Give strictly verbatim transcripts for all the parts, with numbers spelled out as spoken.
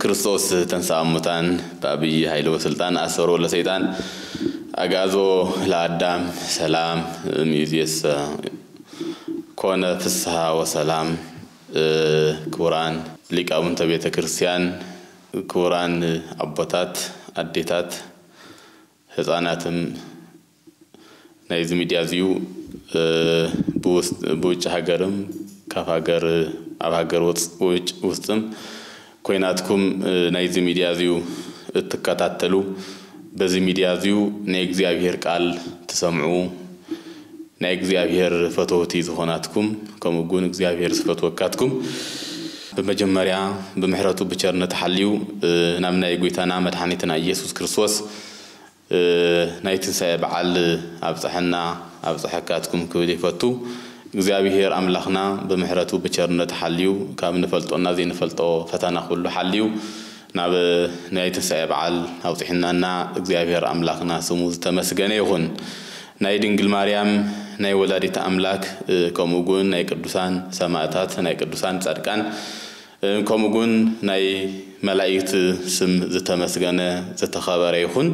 ክርስቶስ ተንሥአ እሙታን በአብይ ኃይል ወስልጣን አሰሮ ለሰይጣን አጋዞ ለአዳም ሰላም ሚዝየስ ኮነ ፍስሐ ወሰላም ክቡራን ሊቃውንተ ቤተ ክርስቲያን ክቡራን አባታት አዴታት ህፃናትም ናይዝ ሚዲያዚዩ በውጭ ሀገርም ከሀገር አባገር ውጭ ውስጥም ኮይናትኩም ናይዝ ሚዲያዚዩ እትከታተሉ በዚህ ሚዲያዚዩ ናይ እግዚአብሔር ቃል ተሰምዑ ናይ እግዚአብሔር ፈቶቲ ዝሆናትኩም ከመጉን እግዚአብሔር ስፈትወካትኩም በመጀመሪያ በመህረቱ በቸርነት ሐሊው ናምና የጎይታና መድኃኒትና ኢየሱስ ክርስቶስ ናይትንሳኤ በዓል አብጽሐና አብጽሐካትኩም ክብል ይፈቱ እግዚአብሔር አምላኽና በመህረቱ በቸርነት ሐሊው ካብ ንፈልጦና ዘይ ንፈልጦ ፈተና ሁሉ ሐሊው ናብ ናይትንሳኤ በዓል አብጽሕናና እግዚአብሔር አምላኽና ስሙ ዝተመስገነ ይሁን ናይ ድንግል ማርያም ናይ ወላዲተ አምላክ ከመጉን ናይ ቅዱሳን ሰማዕታት ናይ ቅዱሳን ጻድቃን ከመጉን ናይ መላእክት ስም ዝተመስገነ ዝተኸበረ ይሁን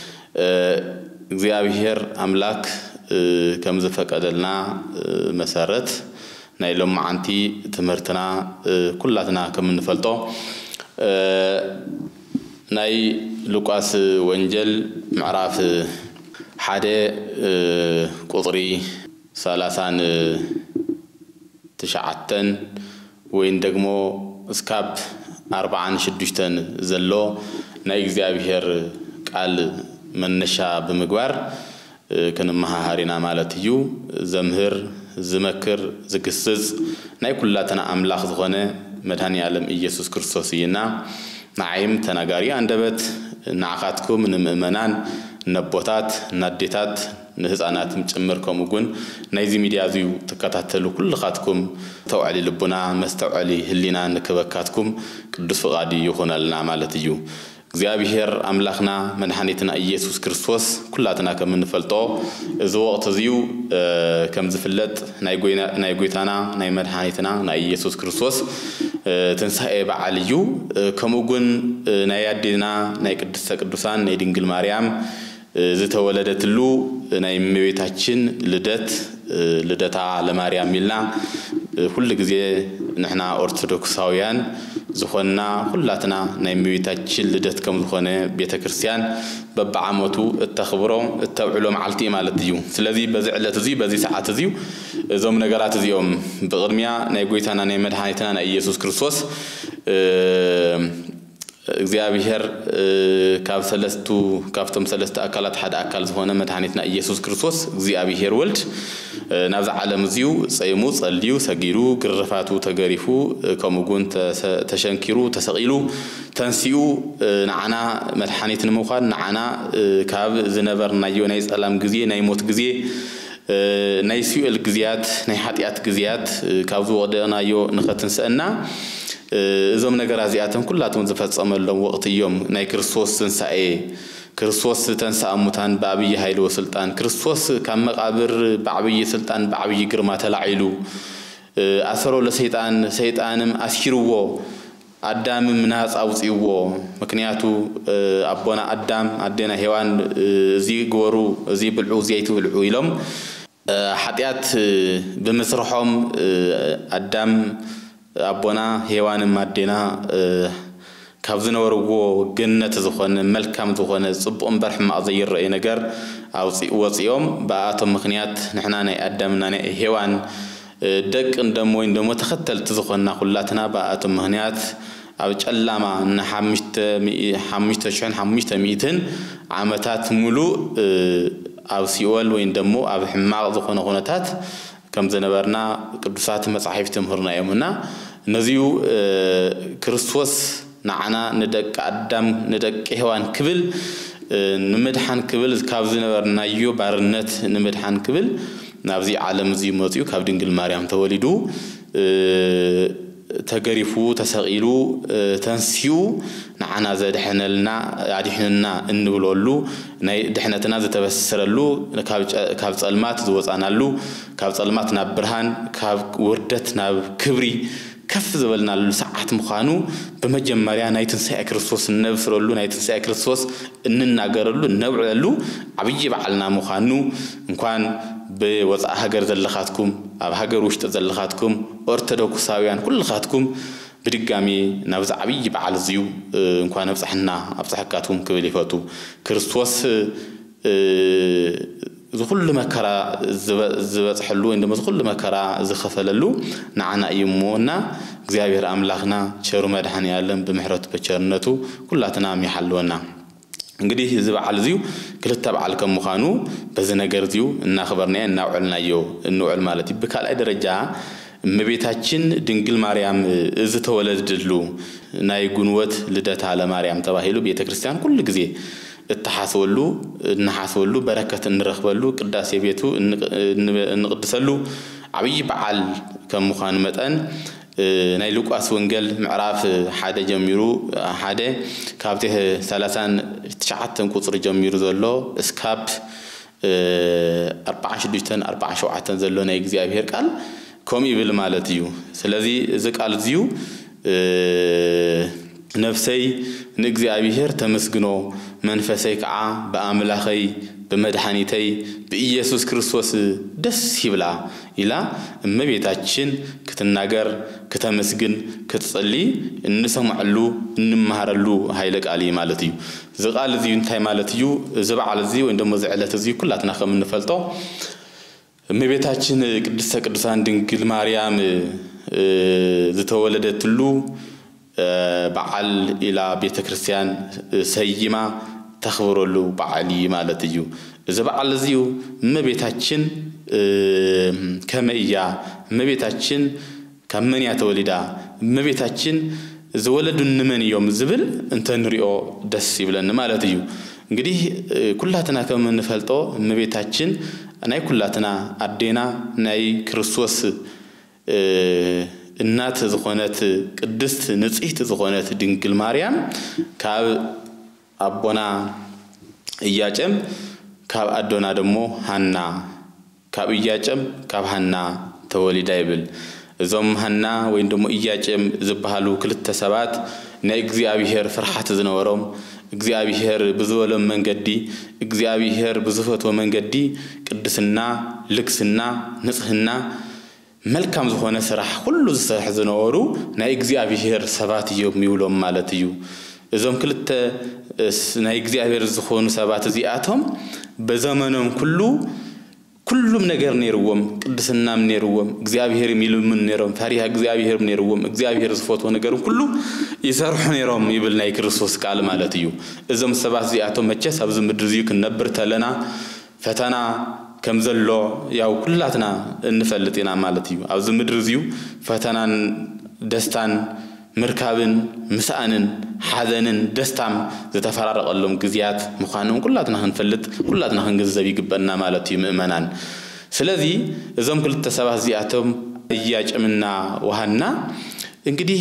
እግዚአብሔር አምላክ ከም ዝፈቀደልና መሰረት ናይ ሎማዓንቲ ትምህርትና ኩላትና ከም እንፈልጦ ናይ ሉቃስ ወንጌል ምዕራፍ ሓደ ቁጥሪ ሰላሳን ትሽዓተን ወይን ደግሞ እስካብ አርባዓን ሽዱሽተን ዘሎ ናይ እግዚአብሔር ቃል መነሻ በመግባር ከነመሃሃሪና ማለት እዩ ዘምህር ዝመክር ዝግስጽ ናይ ኩላተና አምላኽ ዝኾነ መድኃኒ ዓለም ኢየሱስ ክርስቶስ ይና ናይም ተናጋሪ አንደበት ናዓኻትኩም ንምእመናን ነቦታት ናዴታት ንህፃናትም ጭምር ከመጉን ናይዚ ሚዲያዚዩ ተከታተሉ ኩልኻትኩም ተውዓሊ ልቡና መስተውዓሊ ህሊና ንክበካትኩም ቅዱስ ፍቃዲ ይሆነልና ማለት እዩ እግዚአብሔር አምላኽና መድኃኒትና ኢየሱስ ክርስቶስ ኩላትና ከም እንፈልጦ እዚ ወቅት እዚዩ ከም ዝፍለጥ ናይ ጎይና ናይ ጎይታና ናይ መድኃኒትና ናይ ኢየሱስ ክርስቶስ ትንሣኤ በዓል እዩ ከመጉን ናይ አዴና ናይ ቅድስተ ቅዱሳን ናይ ድንግል ማርያም ዝተወለደትሉ ናይ እመቤታችን ልደት ልደታ ለማርያም ሚልና ሁሉ ጊዜ ንሕና ኦርቶዶክሳውያን ዝኾና ሁላትና ናይ እመቤታችን ልደት ከም ዝኾነ ቤተ ክርስቲያን በበዓመቱ እተኽብሮ እተውዕሎ መዓልቲ ማለት እዩ ስለዚ በዚ ዕለት እዚ በዚ ሰዓት እዚ እዞም ነገራት እዚኦም በቅድሚያ ናይ ጎይታና ናይ መድኃኒትና ናይ ኢየሱስ ክርስቶስ እግዚአብሔር ካብ ሰለስቱ ካብቶም ሰለስተ አካላት ሓደ አካል ዝኾነ መድኃኒትና ኢየሱስ ክርስቶስ እግዚአብሔር ወልድ ናብ ዓለም እዚዩ ጸይሙ ጸልዩ ሰጊሩ ግርፋቱ ተገሪፉ ከመጉን ተሸንኪሩ ተሰቂሉ ተንሲኡ ንዓና መድኃኒት ንምዃን ንዓና ካብ ዝነበርናዮ ናይ ጸላም ግዜ ናይ ሞት ግዜ ናይ ሲኦል ግዜያት ናይ ኃጢአት ግዜያት ካብ ዝወደናዮ ንኸትንሰአና እዞም ነገራት እዚአቶም ኩላቶም ዝፈጸመሎም ወቅት እዮም ናይ ክርስቶስ ትንሣኤ ክርስቶስ ተንሥአ እሙታን በአብይ ኃይል ወስልጣን ክርስቶስ ካብ መቃብር በአብይ ስልጣን በአብይ ግርማ ተላዒሉ አሰሮ ለሰይጣን ሰይጣንም አስኪርዎ አዳምም ናጻ አውጽይዎ ምክንያቱ አቦና አዳም አዴና ሔዋን እዚ ጎሩ እዚ ብልዑ እዚ አይትብልዑ ኢሎም ኃጢአት በመስረሖም አዳም አቦና ሔዋንም አዴና ካብ ዝነበርዎ ገነት ዝኾነ መልካም ዝኾነ ጽቡቕ በርሕ ማቕ ዘይረአይ ነገር ወጽዮም በአቶም ምኽንያት ንሕና ናይ አዳምና ናይ ሔዋን ደቅ እንደሞ ወይ እንደሞ ተኸተልቲ ዝኾና ኩላትና በአቶም ምኽንያት ኣብ ጨላማ ንሓሙሽተ ሽሕን ሓሙሽተ ሚእትን ዓመታት ሙሉ ኣብ ሲኦል ወይ እንደሞ ኣብ ሕማቕ ዝኾነ ኩነታት ከም ዝነበርና ቅዱሳት መጻሕፍት ምህርና እዮምና ነዚዩ ክርስቶስ ንዓና ንደቅ አዳም ንደቅ ሔዋን ክብል ንምድሓን ክብል ካብ ዝነበርናዮ ባርነት ንምድሓን ክብል ናብዚ ዓለም እዚ መጽዩ ካብ ድንግል ማርያም ተወሊዱ ተገሪፉ ተሰቂሉ ተንሲኡ ንዓና ዘድሕነልና አዲሕንና እንብለሉ ናይ ድሕነትና ዝተበሰረሉ ካብ ጸልማት ዝወጻናሉ ካብ ጸልማት ናብ ብርሃን ካብ ውርደት ናብ ክብሪ كف زبلنا لساعات مخانو بمجمريا نايتن ساعة كريستوس نبصرلو نايتن ساعة كريستوس إننا جرلو نوعلو عبيجي بعلنا مخانو إن كان بوضع هجر زلخاتكم أو هجر وشت زلخاتكم أرتدوكساويان كل خاتكم بدقامي نبزع عبيجي بعل زيو إن كان نبزع حنا أبزع حكاتهم كبليفاتو كريستوس زخل مكرا زبط حلو عندما زخل مكرا زخفللو نعنا يمونا እግዚአብሔር አምላክና ቸሩ መድኃኔ ዓለም በመሕረቱ በቸርነቱ ኩላትና የሚሐልወና እንግዲህ ዝባዓል ዚዩ ክልተ በዓል ከመኻኑ በዚ ነገር ዚዩ እና خبرنا እና ውዕልናዮ እንውዕል ማለት ይብካላይ ደረጃ እመቤታችን ድንግል ማርያም እዝ ተወለድሉ ናይ ጉንወት ልደታ ለማርያም ተባሂሉ ቤተክርስቲያን ሁሉ ጊዜ እተሐሰወሉ እንሐሰወሉ በረከት እንረኽበሉ ቅዳሴ ቤቱ እንቅድሰሉ አብይ በዓል ከመኻኑ መጠን ናይ ሉቃስ ወንጌል ምዕራፍ ሓደ ጀሚሩ ሓደ ካብተ ሰላሳን ትሽዓተ ቁጥር ጀሚሩ ዘሎ እስካብ አርባዓ ሽዱሽተ አርባዓ ሸውዓተ ዘሎ ናይ እግዚአብሔር ቃል ኮም ይብል ማለት እዩ ስለዚ እዚ ቃል እዚዩ ነፍሰይ ንእግዚአብሔር ተመስግኖ መንፈሰይ ከዓ በአምላኸይ በመድኃኒተይ በኢየሱስ ክርስቶስ ደስ ይብላ ኢላ እመቤታችን ክትናገር ከተመስግን ክትጸሊ እንሰማዕሉ እንማሃረሉ ኃይለ ቃል ማለት እዩ ዝቃል እዚ እንታይ ማለት እዩ ዝባዓል እዚ ወይ ደሞ ዝዕለት እዚ ኩላትና ከም እንፈልጦ እመቤታችን ቅድስተ ቅዱሳን ድንግል ማርያም ዝተወለደትሉ በዓል ኢላ ቤተክርስቲያን ሰይማ ተخبرሉ በዓል ማለት እዩ እዚ በዓል እዚዩ እመቤታችን ከመያ እመቤታችን ከመንያ ተወሊዳ እመቤታችን ዘወለዱ እንመን እዮም ዝብል እንተንሪኦ ደስ ይብለን ማለት እዩ እንግዲህ ኩላትና ከም እንፈልጦ እመቤታችን ናይ ኩላትና አዴና ናይ ክርስቶስ እናት ዝኾነት ቅድስት ንጽሕት ዝኾነት ድንግል ማርያም ካብ አቦና እያጨም ካብ አዶና ደሞ ሃና ካብ እያጨም ካብ ሃና ተወሊዳ ይብል እዞም ሃና ወይ ደሞ እያጨም ዝባሃሉ ክልተ ሰባት ናይ እግዚአብሔር ፍርሃት ዝነበሮም እግዚአብሔር ብዙወለም መንገዲ እግዚአብሔር ብዙፈቶ መንገዲ ቅድስና ልክስና ንጽህና መልካም ዝኾነ ስራሕ ሁሉ ዝሰርሕ ዝነበሩ ናይ እግዚአብሔር ሰባት እዮም ይውሎም ማለት እዩ እዞም ክልተ ናይ እግዚአብሔር ዝኾኑ ሰባት እዚአቶም በዘመኖም ሁሉ ኩሉም ነገር ነይርዎም ቅድስናም ነይርዎም እግዚአብሔር የሚሉምን ነይሮም ፈሪሃ እግዚአብሔር ነይርዎም እግዚአብሔር ዝፈትዎ ነገር ሁሉ ይሰርሑ ነይሮም ይብል ናይ ክርስቶስ ቃል ማለት እዩ እዞም ሰባት እዚአቶም መቸስ ኣብ ዝምድር እዩ ክንነብር ተለና ፈተና ከም ዘሎ ያው ኩላትና እንፈልጥና ማለት እዩ ኣብ ዝምድር እዩ ፈተናን ደስታን مركابن مسأنن حزنن دستام زتفرارقلهم غزيات مخانهم كلاتنا هنفلت كلاتنا هنجذب يقبلنا مالتي مؤمنان سلذي إذا كل التسابح زياتهم يجمعنا وهنا إنكدي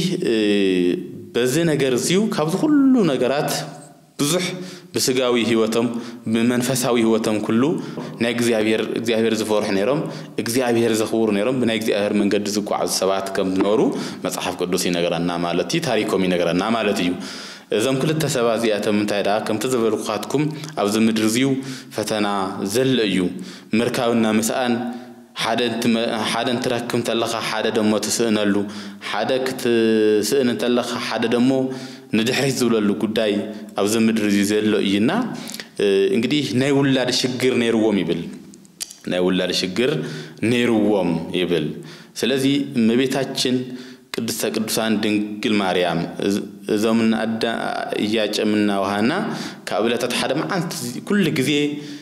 بزنا جرزيو كابد كل نجارات بزح بسجاوي هوتهم بمنفساوي هوتهم كله نجزيابير جزيابير زفور حنيرهم جزيابير زخور نيرهم بنجزيابير من قد زكوا على السبات كم نورو مصحف قدوسي نجارنا مالتي تاريخهم نجارنا مالتيو إذا كل التسابح زياتهم تايدا كم تزبر قاتكم أو زمدرزيو فتنا زليو مركاونا مسأن حدا حدا تركم تلقى حدا دمو تسأنلو حدا كت سأن تلقى حدا دمو ندحرز زوللو قداي أو زمدر زيزلو إينا إنجدي نايولاد شجر نيروم يبل نايولاد شجر نيروم يبل سلذي مبيتاتشن قدسة قدسان دنقل مريم زمن أدا ياج منا وهنا كابلة تتحدى معن كل جزء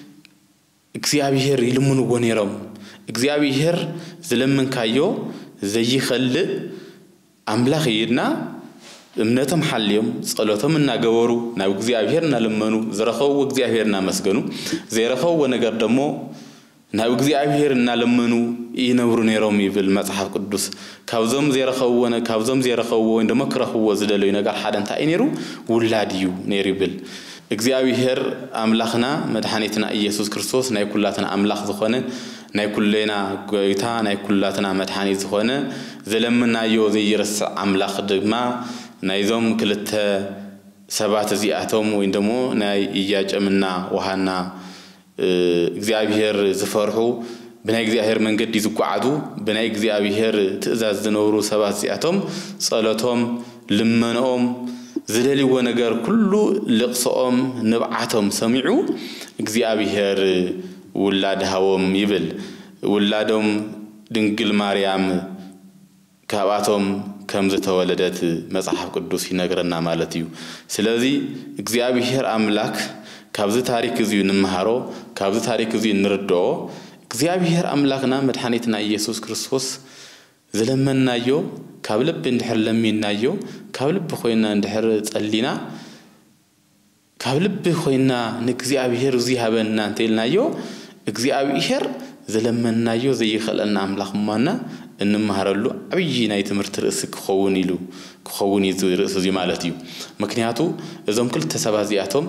እግዚአብሔር ይልሙን ወኔሮም እግዚአብሔር ዝለምን ካዮ ዘይ خل አምላኽ ይድና እምነተም ሐልዮም ጸሎተም እናገበሩ ናብ እግዚአብሔርና ለመኑ ዘረኸው እግዚአብሔርና መስገኑ ዘይረኸው ነገር ደሞ ናብ እግዚአብሔርና ለመኑ ይነብሩ ነሮም ይብል መጽሐፍ ቅዱስ ካብዞም ዘይረኸው ወነ ካብዞም ዘይረኸው ወንደ መክረኸው ዝደለዩ ነገር ሓደንታ አይነሩ ውላድዩ ነር ይብል እግዚአብሔር አምላኽና መድኃኒትና ኢየሱስ ክርስቶስ ናይ ኩላትና አምላኽ ዝኾነ ናይ ኩሌና ጎይታ ናይ ኩላትና መድኃኒት ዝኾነ ዘለምናዮ ዘይርስ አምላኽ ድማ ናይዞም ክልተ ሰባት እዚኣቶም ወይ ደሞ ናይ ኢያጨምና ወሃና እግዚአብሔር ዝፈርሑ بناء እግዚአብሔር መንገድ ይዝጓዓዱ بناء እግዚአብሔር ትእዛዝ ዝነብሩ ሰባት እዚኣቶም ጸሎቶም ልመኖኦም ዝደልይዎ ነገር ኩሉ ልቕሶኦም ንብዓቶም ሰሚዑ እግዚአብሔር ውላድሃዎም ይብል ውላዶም ድንግል ማርያም ካብኣቶም ከም ዝተወለደት መጽሐፍ ቅዱስ ይነግረና ማለት እዩ ስለዚ እግዚአብሔር አምላክ ካብዚ ታሪክ እዚ ንመሃሮ ካብዚ ታሪክ እዚ ንርድኦ እግዚአብሔር አምላክና መድኃኒትና ኢየሱስ ክርስቶስ ዘለመናዮ ካብ ልብ እንድሕር ለሚናዮ ካብ ልብ ኮይና እንድሕር ጸሊና ካብ ልብ ኮይና ንእግዚአብሔር እዚ ሃበና እንተልናዮ እግዚአብሔር ዘለመናዮ ዘይخلልና አምላክ ማና እንመሃረሉ አብይ ናይ ትምህርት ርዕስ ክኸውን ኢሉ ክኸውን ይዙ ርዕስ እዚ ማለት እዩ ምክንያቱ እዞም ክልተ ሰባት እዚኣቶም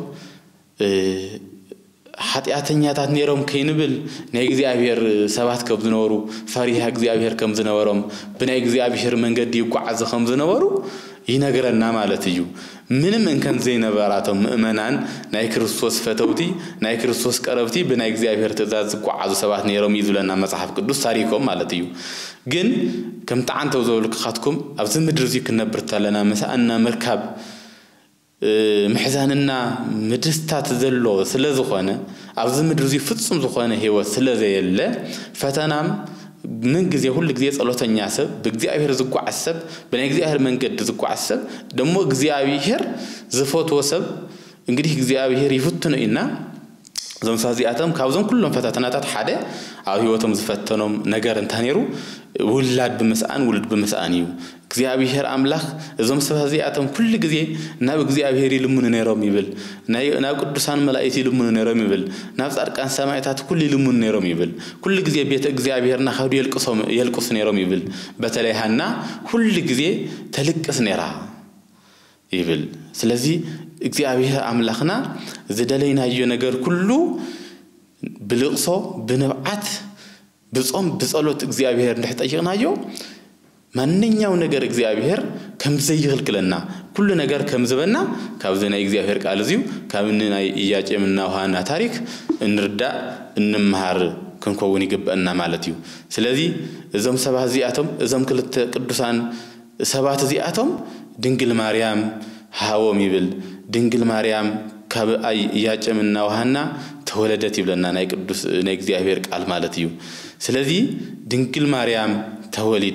ኃጢአተኛታት ነሮም ከይንብል ናይ እግዚአብሔር ሰባት ከም ዝነበሩ ፈሪሃ እግዚአብሔር ከም ዝነበሮም ብናይ እግዚአብሔር መንገድ ይጓዓዝ ከም ዝነበሩ ይነገረና ማለት እዩ ምንም እንከን ዘይነበራቶም ምእመናን ናይ ክርስቶስ ፈተውቲ ናይ ክርስቶስ ቀረብቲ ብናይ እግዚአብሔር ትእዛዝ ዝጓዓዙ ሰባት ነሮም ይዝለና መጽሐፍ ቅዱስ ታሪኮም ማለት እዩ ግን ከም ተዓንተው ዘብልክኻትኩም ኣብዚ ምድር እዚ ክነብር ተለና መሳእና መርከብ محزاننا مدستات ذلو سلزخانة عظم درزي فتسم زخانة هو سلزيله فتنام من جزء كل جزء الله تنياسب بجزء أبير زقوا عسب بين جزء أبير من جد زقوا عسب دمو جزء أبير زفوت وسب إنجليه جزء أبير يفتون إننا زم فازياتهم كابزم كلهم فتاتنا حدا أو هوتهم زفتنهم نجار تانيرو ولد بمسأن ولد بمسأنيو جزء أبير أملاخ زم فازياتهم كل جزء ناب جزء أبير يلمون نيرام يبل ناي ناب قدسان ملائكة يلمون نيرام يبل نفس أركان سماعات كل يلمون نيرام يبل كل جزء بيت جزء أبير نخاود يلقصهم يلقص نيرام يبل بتلهنا كل جزء تلقص نيرا يبل سلزي እግዚአብሔር አምላክና ዘደለይና የነገር ሁሉ ብልቅሶ በነብዓት በጾም በጸሎት እግዚአብሔር እንደጠየቅናዮ ማንኛው ነገር እግዚአብሔር ከምዘይልክለና ሁሉ ነገር ከምዝበና ካብዘና እግዚአብሔር ቃል እዚው ካብንና ኢያጨምና ወሃና ታሪክ እንርዳ እንምሃር ክንኮውን ይገባና ማለት እዩ ስለዚህ እዞም ሰባት እዚአቶም እዞም ክልተ ቅዱሳን ሰባት እዚአቶም ድንግል ማርያም ሃዎም ይብል ድንግል ማርያም ካብ ኢያጨምና ወሃና ተወለደት ይብለና ናይ ቅዱስ ናይ እግዚአብሔር ቃል ማለት እዩ ስለዚህ ድንግል ማርያም ተወሊዳ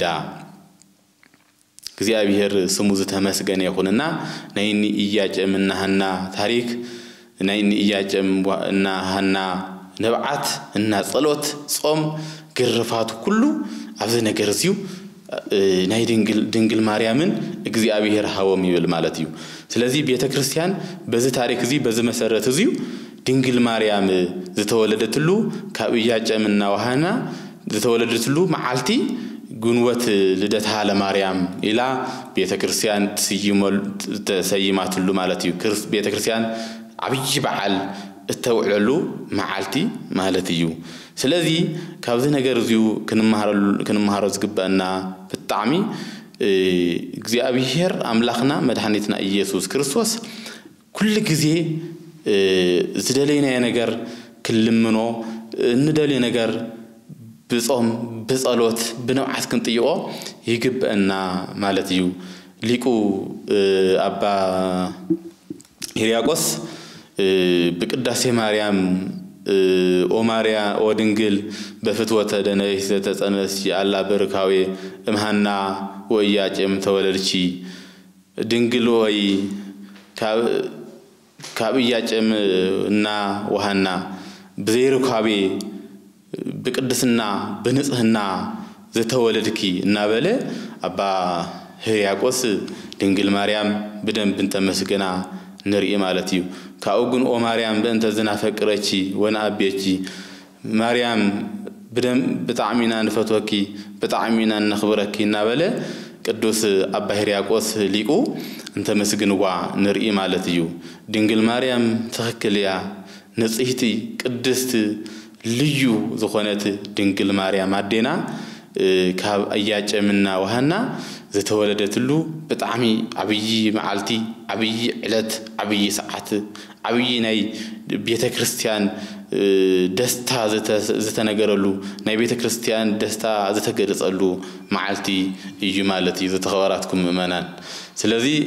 እግዚአብሔር ስሙ ዝተመስገነ ይሁንና ናይኒ ኢያጨምና ሃና ታሪክ ናይኒ ኢያጨምና ሃና ነብዓት እና ጸሎት ጾም ግርፋቱ ሁሉ አብዚ ነገር እዚዩ ናይ ድንግል ድንግል ማርያምን እግዚአብሔር ሃዎም ይብል ማለት እዩ ስለዚህ ቤተ ክርስቲያን በዚህ ታሪክ እዚ በዚህ መሰረት እዚዩ ድንግል ማርያም ዝተወለደትሉ ካብ ኢያጨምና ወሃና ዝተወለደትሉ መዓልቲ ጉንወት ልደታ ለማርያም ኢላ ቤተ ክርስቲያን ትስይመል ተሰይማትሉ ማለት እዩ ቤተ ክርስቲያን አብይ በዓል እተውዕሉ መዓልቲ ማለት እዩ ስለዚህ ካብዚ ነገር እዚዩ ክንማሃረሉ ክንማሃሮ ዝግባና ብጣዕሚ እግዚአብሔር አምላክና መድኃኒትና ኢየሱስ ክርስቶስ ኩል ጊዜ ዝደለይና ነገር ክልምኖ እንደለይ ነገር ብጾም በጸሎት በነብዓት ክንጥይቆ ይግባና ማለት እዩ ሊቁ አባ ሕርያቆስ በቅዳሴ ማርያም ኦ ማርያ ኦ ድንግል በፍትወተ ደነይስ ተጸነስ ያላ በርካዌ እምሃና ወኢያጨም ተወለድቺ ድንግል ወይ ካብ ካብ ኢያጨም እና ወሃና በዘይርካቤ በቅድስና በንጽህና ዘተወለድኪ እና በለ አባ ሕርያቆስ ድንግል ማርያም በደንብ እንተመስገና نري مالتيو كأوجن أو مريم بنت زنا فكرتي وأنا أبيتي مريم بدم بتعمينا نفتوكي بتعمينا نخبركي نبلة ቅዱስ አባ ሕርያቆስ ሊቁ እንተ መስግንዋ ንርኢ ማለት እዩ ድንግል ማርያም ተኽክልያ ንጽሕቲ ቅድስት ልዩ ዝኾነት ድንግል ማርያም አዴና ካብ አያጨምና ወሃና ዘተወለደትሉ በጣም አብይ መዓልቲ አብይ ዕለት አብይ ሰዓት አብይ ናይ ቤተ ክርስቲያን ደስታ ዘተነገረሉ ናይ ቤተ ክርስቲያን ደስታ ዘተገለጸሉ መዓልቲ እዩ ማለት እዩ ዘተኸበራትኩም ምእመናን ስለዚህ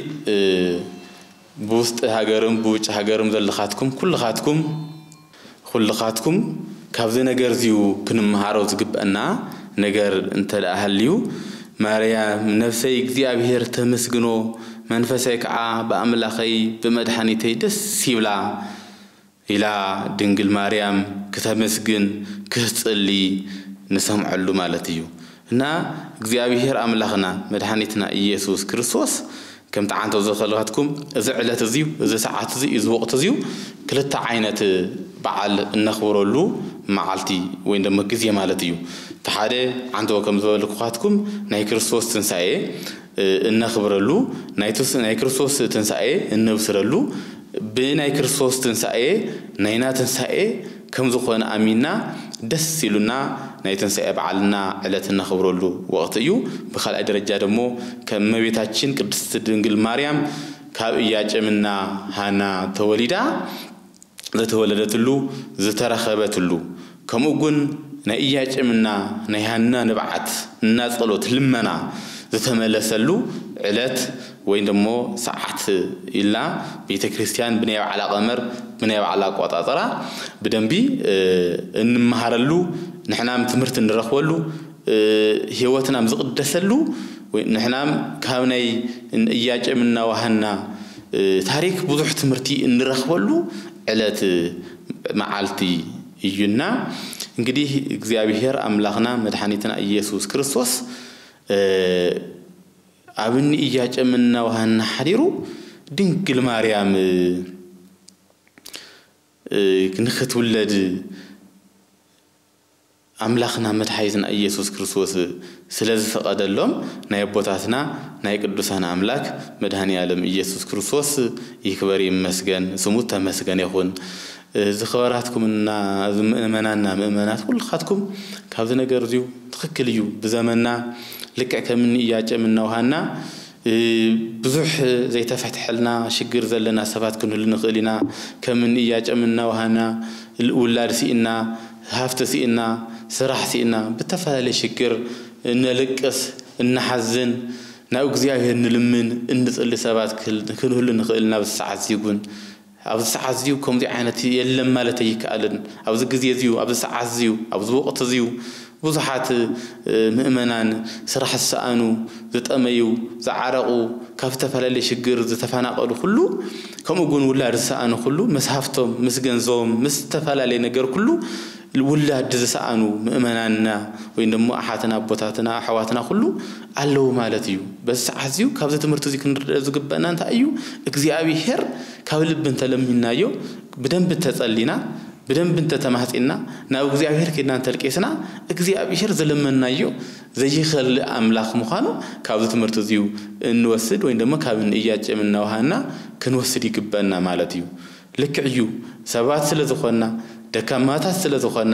በውስጥ ሀገርም በውጭ ሀገርም ዘለኻትኩም ኩልኻትኩም ኩልኻትኩም ካብዚ ነገር ዚው ክንመሃረው ዝግበአና ነገር እንተላህልዩ ማርያም ነፍሰይ እግዚአብሔር ተመስግኖ መንፈሰይ ከዓ በአምላኸይ በመድኃኒተይ ደስ ይብላ ኢላ ድንግል ማርያም ከተመስግን ክጽሊ ንሰምዓሉ ማለት እዩ እና እግዚአብሔር አምላኽና መድኃኒትና ኢየሱስ ክርስቶስ ከም ተዓንተው ዘኸልኻትኩም እዚ ዕለት እዚው እዚ ሰዓት እዚ እዚ ወቅት እዚው ክልተ ዓይነት በዓል እናኽብረሉ መዓልቲ ወይ ደሞ ግዜ ማለት እዩ ተሓደ አንተው ከም ዝበልኩኻትኩም ናይ ክርስቶስ ትንሳኤ እናኽብረሉ ናይቱስ ናይ ክርስቶስ ትንሳኤ እንብስረሉ ብናይ ክርስቶስ ትንሳኤ ናይና ትንሳኤ ከም ዝኾነ አሚና ደስ ይሉና ናይ ትንሳኤ በዓልና ዕለት እናኽብረሉ ወቅት እዩ በኻልኣይ ደረጃ ደሞ ከም እመቤታችን ቅድስት ድንግል ማርያም ካብ እያጨምና ሃና ተወሊዳ ዘተወለደትሉ ዝተረኸበትሉ ከምኡጉን ናይ እያጨምና ናይ ሃና ንብዓት እና ጸሎት ልመና ዝተመለሰሉ ዕለት ወይ ደሞ ሰዓት ኢላ ቤተ ክርስቲያን ብናይ በዓል ቀመር ብናይ በዓል አቆጣጠራ በደንቢ እንመሃረሉ ንሕናም ትምህርት እንረኽበሉ ህይወትናም ዝቅደሰሉ ወይ ንሕናም ካብ ናይ እያጨምና ወሃና ታሪክ ብዙሕ ትምህርቲ እንረኽበሉ ዕለት መዓልቲ እዩና እንግዲህ እግዚአብሔር አምላኽና መድኃኒትና ኢየሱስ ክርስቶስ አብኒ እያጨምና ወሃና ሐዲሩ ድንግል ማርያም ክንኽትውለድ አምላኽና መድኃኒትና ኢየሱስ ክርስቶስ ስለዚህ ፈቀደሎም ናይ አቦታትና ናይ ቅዱሳን አምላክ መድኃኒ ዓለም ኢየሱስ ክርስቶስ ይክበር ይመስገን ስሙ ተመስገን ይሁን ዝኸበራትኩምና ምእመናና ምእመናት ኩልኻትኩም ካብዚ ነገር ዚው ትክክል እዩ በዘመንና ልክዕ ከምኒ እያጨምና ወሃና ብዙሕ ዘይተፈትሐልና ሽግር ዘለና ሰባት ክንህሉ ንኽእልና ከምኒ እያጨምና ወሃና ውላድ ሲእና ሃፍተ ሲእና ስራሕ ሲእና በተፈላለየ ሽግር እንልቅስ እንሐዝን ናብ እግዚአብሔር ንልምን እንጽሊ ሰባት ክንህሉ ንኽእልና በሰዓት ዚጉን ኣብ ሰዓት ዚው ከምዚ ዓይነት የለም ማለት ይካኣልን ኣብዚ ግዜ ዚው ኣብ ሰዓት ዚው ኣብዚ ወቅት ዚው ብዙሓት ምእመናን ስራሕ ሰኣኑ ዘጠመዩ ዘዓረቁ ካብ ተፈላለየ ሽግር ዝተፈናቀሉ ሁሉ ከምኡጉን ውላድ ሰኣኑ ሁሉ መስሃፍቶም ምስገንዞም ምስተፈላለየ ነገር ሁሉ ውላድ ዝሰኣኑ ምእመናንና ወይ ደሞ አሓትና አቦታትና አሕዋትና ሁሉ አለው ማለት እዩ በሰዓት ዚው ካብዚ ትምህርት እዚ ክንርዳእ ዝግበአና እንታይ እዩ እግዚአብሔር ካብ ልብን ተለሚናዮ በደንብ ተጸሊና በደንብ ተተማህጽና ናው እግዚአብሔር ከና ተልቄስና እግዚአብሔር ዘለመናዮ ዘይኸል አምላኽ ምዃኑ ካብዚ ትምህርት እዚው እንወስድ ወይ ደሞ ካብን እያጨምና ወሃና ክንወስድ ይግበአና ማለት እዩ ልክዕ እዩ ሰባት ስለ ዝኾና ደካማታት ስለ ዝኾና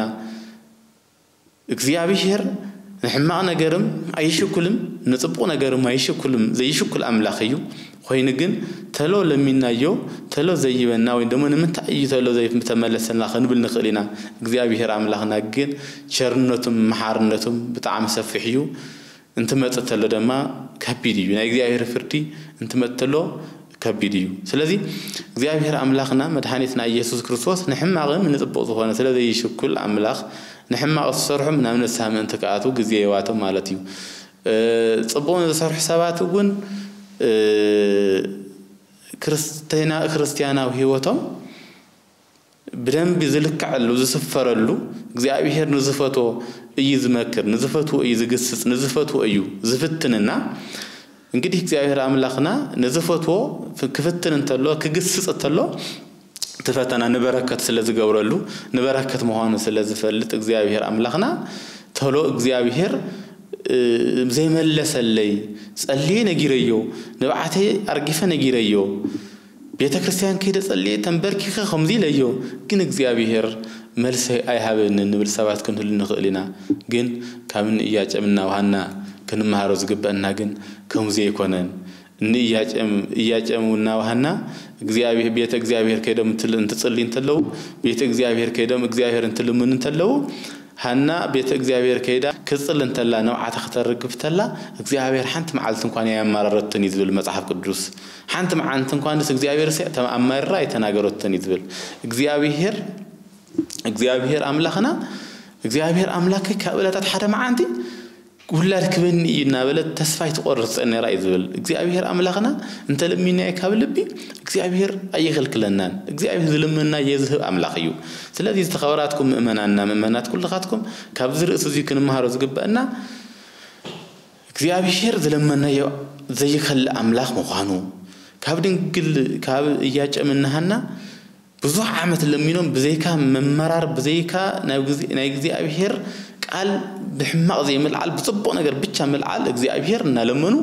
እግዚአብሔር ንሕማቕ ነገርም አይሽኩልም ንጽቡቕ ነገርም አይሽኩልም ዘይሽኩል አምላኽ እዩ ኮይኑ ግን ተሎ ለሚናዮ ተሎ ዘይበና ወይ ደሞ ንምንታይ ተሎ ዘይተመለሰና ክንብል ንኽእልና እግዚአብሔር አምላኽና ግን ቸርነቱም መሐርነቱም በጣም ሰፊሕ እዩ እንትመጥተሎ ደማ ከቢድ እዩ ናይ እግዚአብሔር ፍርዲ እንትመጥተሎ ከቢድ እዩ ስለዚህ እግዚአብሔር አምላኽና መድኃኒትና ኢየሱስ ክርስቶስ ንሕማቕም ንጽቡቕ ዝኾነ ስለዚህ ይሽኩል አምላኽ ንሕማቕ ዝሰርሑ ናብ ንስሐ እንትከኣቱ ግዜ ይዋቶም ማለት እዩ ጽቡቕ ዝሰርሑ ሰባት ግን ክርስቲያና ክርስቲያናዊ ህይወቶም በደንብ ዝልክዓሉ ዝስፈረሉ እግዚአብሔር ንዝፈቶ እዩ ዝመክር ንዝፈቶ እዩ ዝግስጽ ንዝፈቶ እዩ ዝፍትንና እንግዲህ እግዚአብሔር አምላኽና ንዝፈቶ ክፍትን እንተሎ ክግስጽ እንተሎ ተፈተና ንበረከት ስለዝገብረሉ ንበረከት መሆኑ ስለዝፈልጥ እግዚአብሔር አምላኽና ተሎ እግዚአብሔር زي ملسلي صلي نغيريو نبعتي ارغيفه نغيريو بيت كريستيان كيده صلي تنبركيخه خمزي ليو كن እግዚአብሔር መልስ አይሃብን ንብል ሰባት ክንል ንኽእልና ግን ካብን እያጨምና ዋና ክንማሃሮ ዝግበና ግን ከምዚ ይኮነን ንያጨም እያጨሙና ዋና እግዚአብሔር ቤት እግዚአብሔር ከደም ትል እንትጽልይ እንተለው ቤት እግዚአብሔር ከደም እግዚአብሔር እንትልምን እንተለው ሃና ቤት እግዚአብሔር ከይዳ ክጽል እንተላ ነው አተخترግፍተላ እግዚአብሔር ሓንት መዓልት እንኳን ያማረረተን ይዝብል መጽሐፍ ቅዱስ ሓንት መዓልት እንኳን እግዚአብሔር ተማማራ የተናገረተን ይዝብል እግዚአብሔር እግዚአብሔር አምላኽና እግዚአብሔር አምላክ ከበለታት ሓደ መዓንቲ ሁላድ ክበኒ እና በለት ተስፋ ይተቆርጽ ነራ ይዝብል እግዚአብሔር አምላኽና እንተ ለሚና ይካብልቢ እግዚአብሔር አይገልክለናን እግዚአብሔር ዝልምና የዝህብ አምላኽ እዩ ስለዚህ ተኸበራትኩም ምእመናንና ምእመናት ኩልኻትኩም ካብ ዝርእስ እዚ ክንማሃሮ ዝግበአና እግዚአብሔር ዝለመና ዘይከል አምላኽ ምዃኑ ካብ ድንግል ካብ እያጨምናሃና ብዙ ዓመት ለሚኖም በዘይካ መመራር በዘይካ ናይ እግዚአብሔር ቃል بحماق زي ملعال بصبو ነገር ብቻ ملعال እግዚአብሔር እና ለመኑ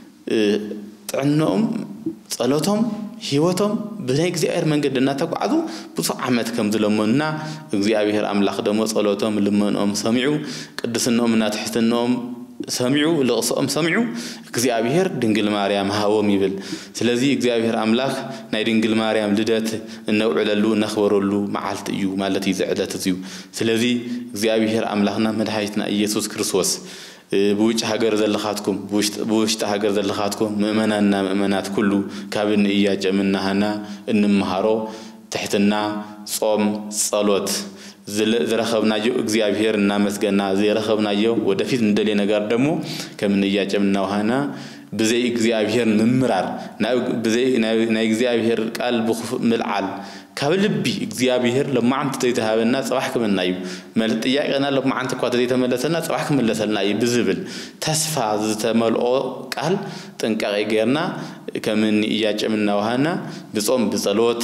ጥዕኖም ጸሎቶም ህይወቶም በላይ እግዚአብሔር መንገድና ተቋዙ ብዙ ዓመት ከም ዝለመኑና እግዚአብሔር አምላኽ ደሞ ጸሎቶም ልመኖም ሰሚዑ ቅድስናኦምና ትሕትናኦም ሰሚዑ ለቅሶኦም ሰሚዑ እግዚአብሔር ድንግል ማርያም ሃዎም ይብል ስለዚህ እግዚአብሔር አምላኽ ናይ ድንግል ማርያም ልደት እንውዕለሉ ነኽበረሉ መዓልት እዩ ማለት ይዝዕለት እዩ ስለዚህ እግዚአብሔር አምላኽና መድኃኒትና ኢየሱስ ክርስቶስ በውጭ ሀገር ዘለኻትኩም በውሽጥ ሀገር ዘለኻትኩም ምእመናንና ምእመናት ኩሉ ካብን እያጨምናሃና እንምሃሮ ትሕትና ጾም ጸሎት ዝረኸብናዮ እግዚአብሔር እና መስገና ዝረኸብናዮ ወደፊት እንደሌ ነገር ደሞ ከምን እያጨምና ወሃና بزي እግዚአብሔር ምምራር بزي ናይ እግዚአብሔር ቃል ምልዓል ካብልቢ እግዚአብሔር ለማዓንት ተይተሃበና ጽባሕ ከመናዩ መል ጥያቄና ለማዓንት ኳ ተይተመለሰና ጽባሕ ከመለሰልና ይብዝብል ተስፋ ዝተመልኦ ቃል ጥንቃቄ ገርና ከምን እያጨምና ወሃና በጾም በጸሎት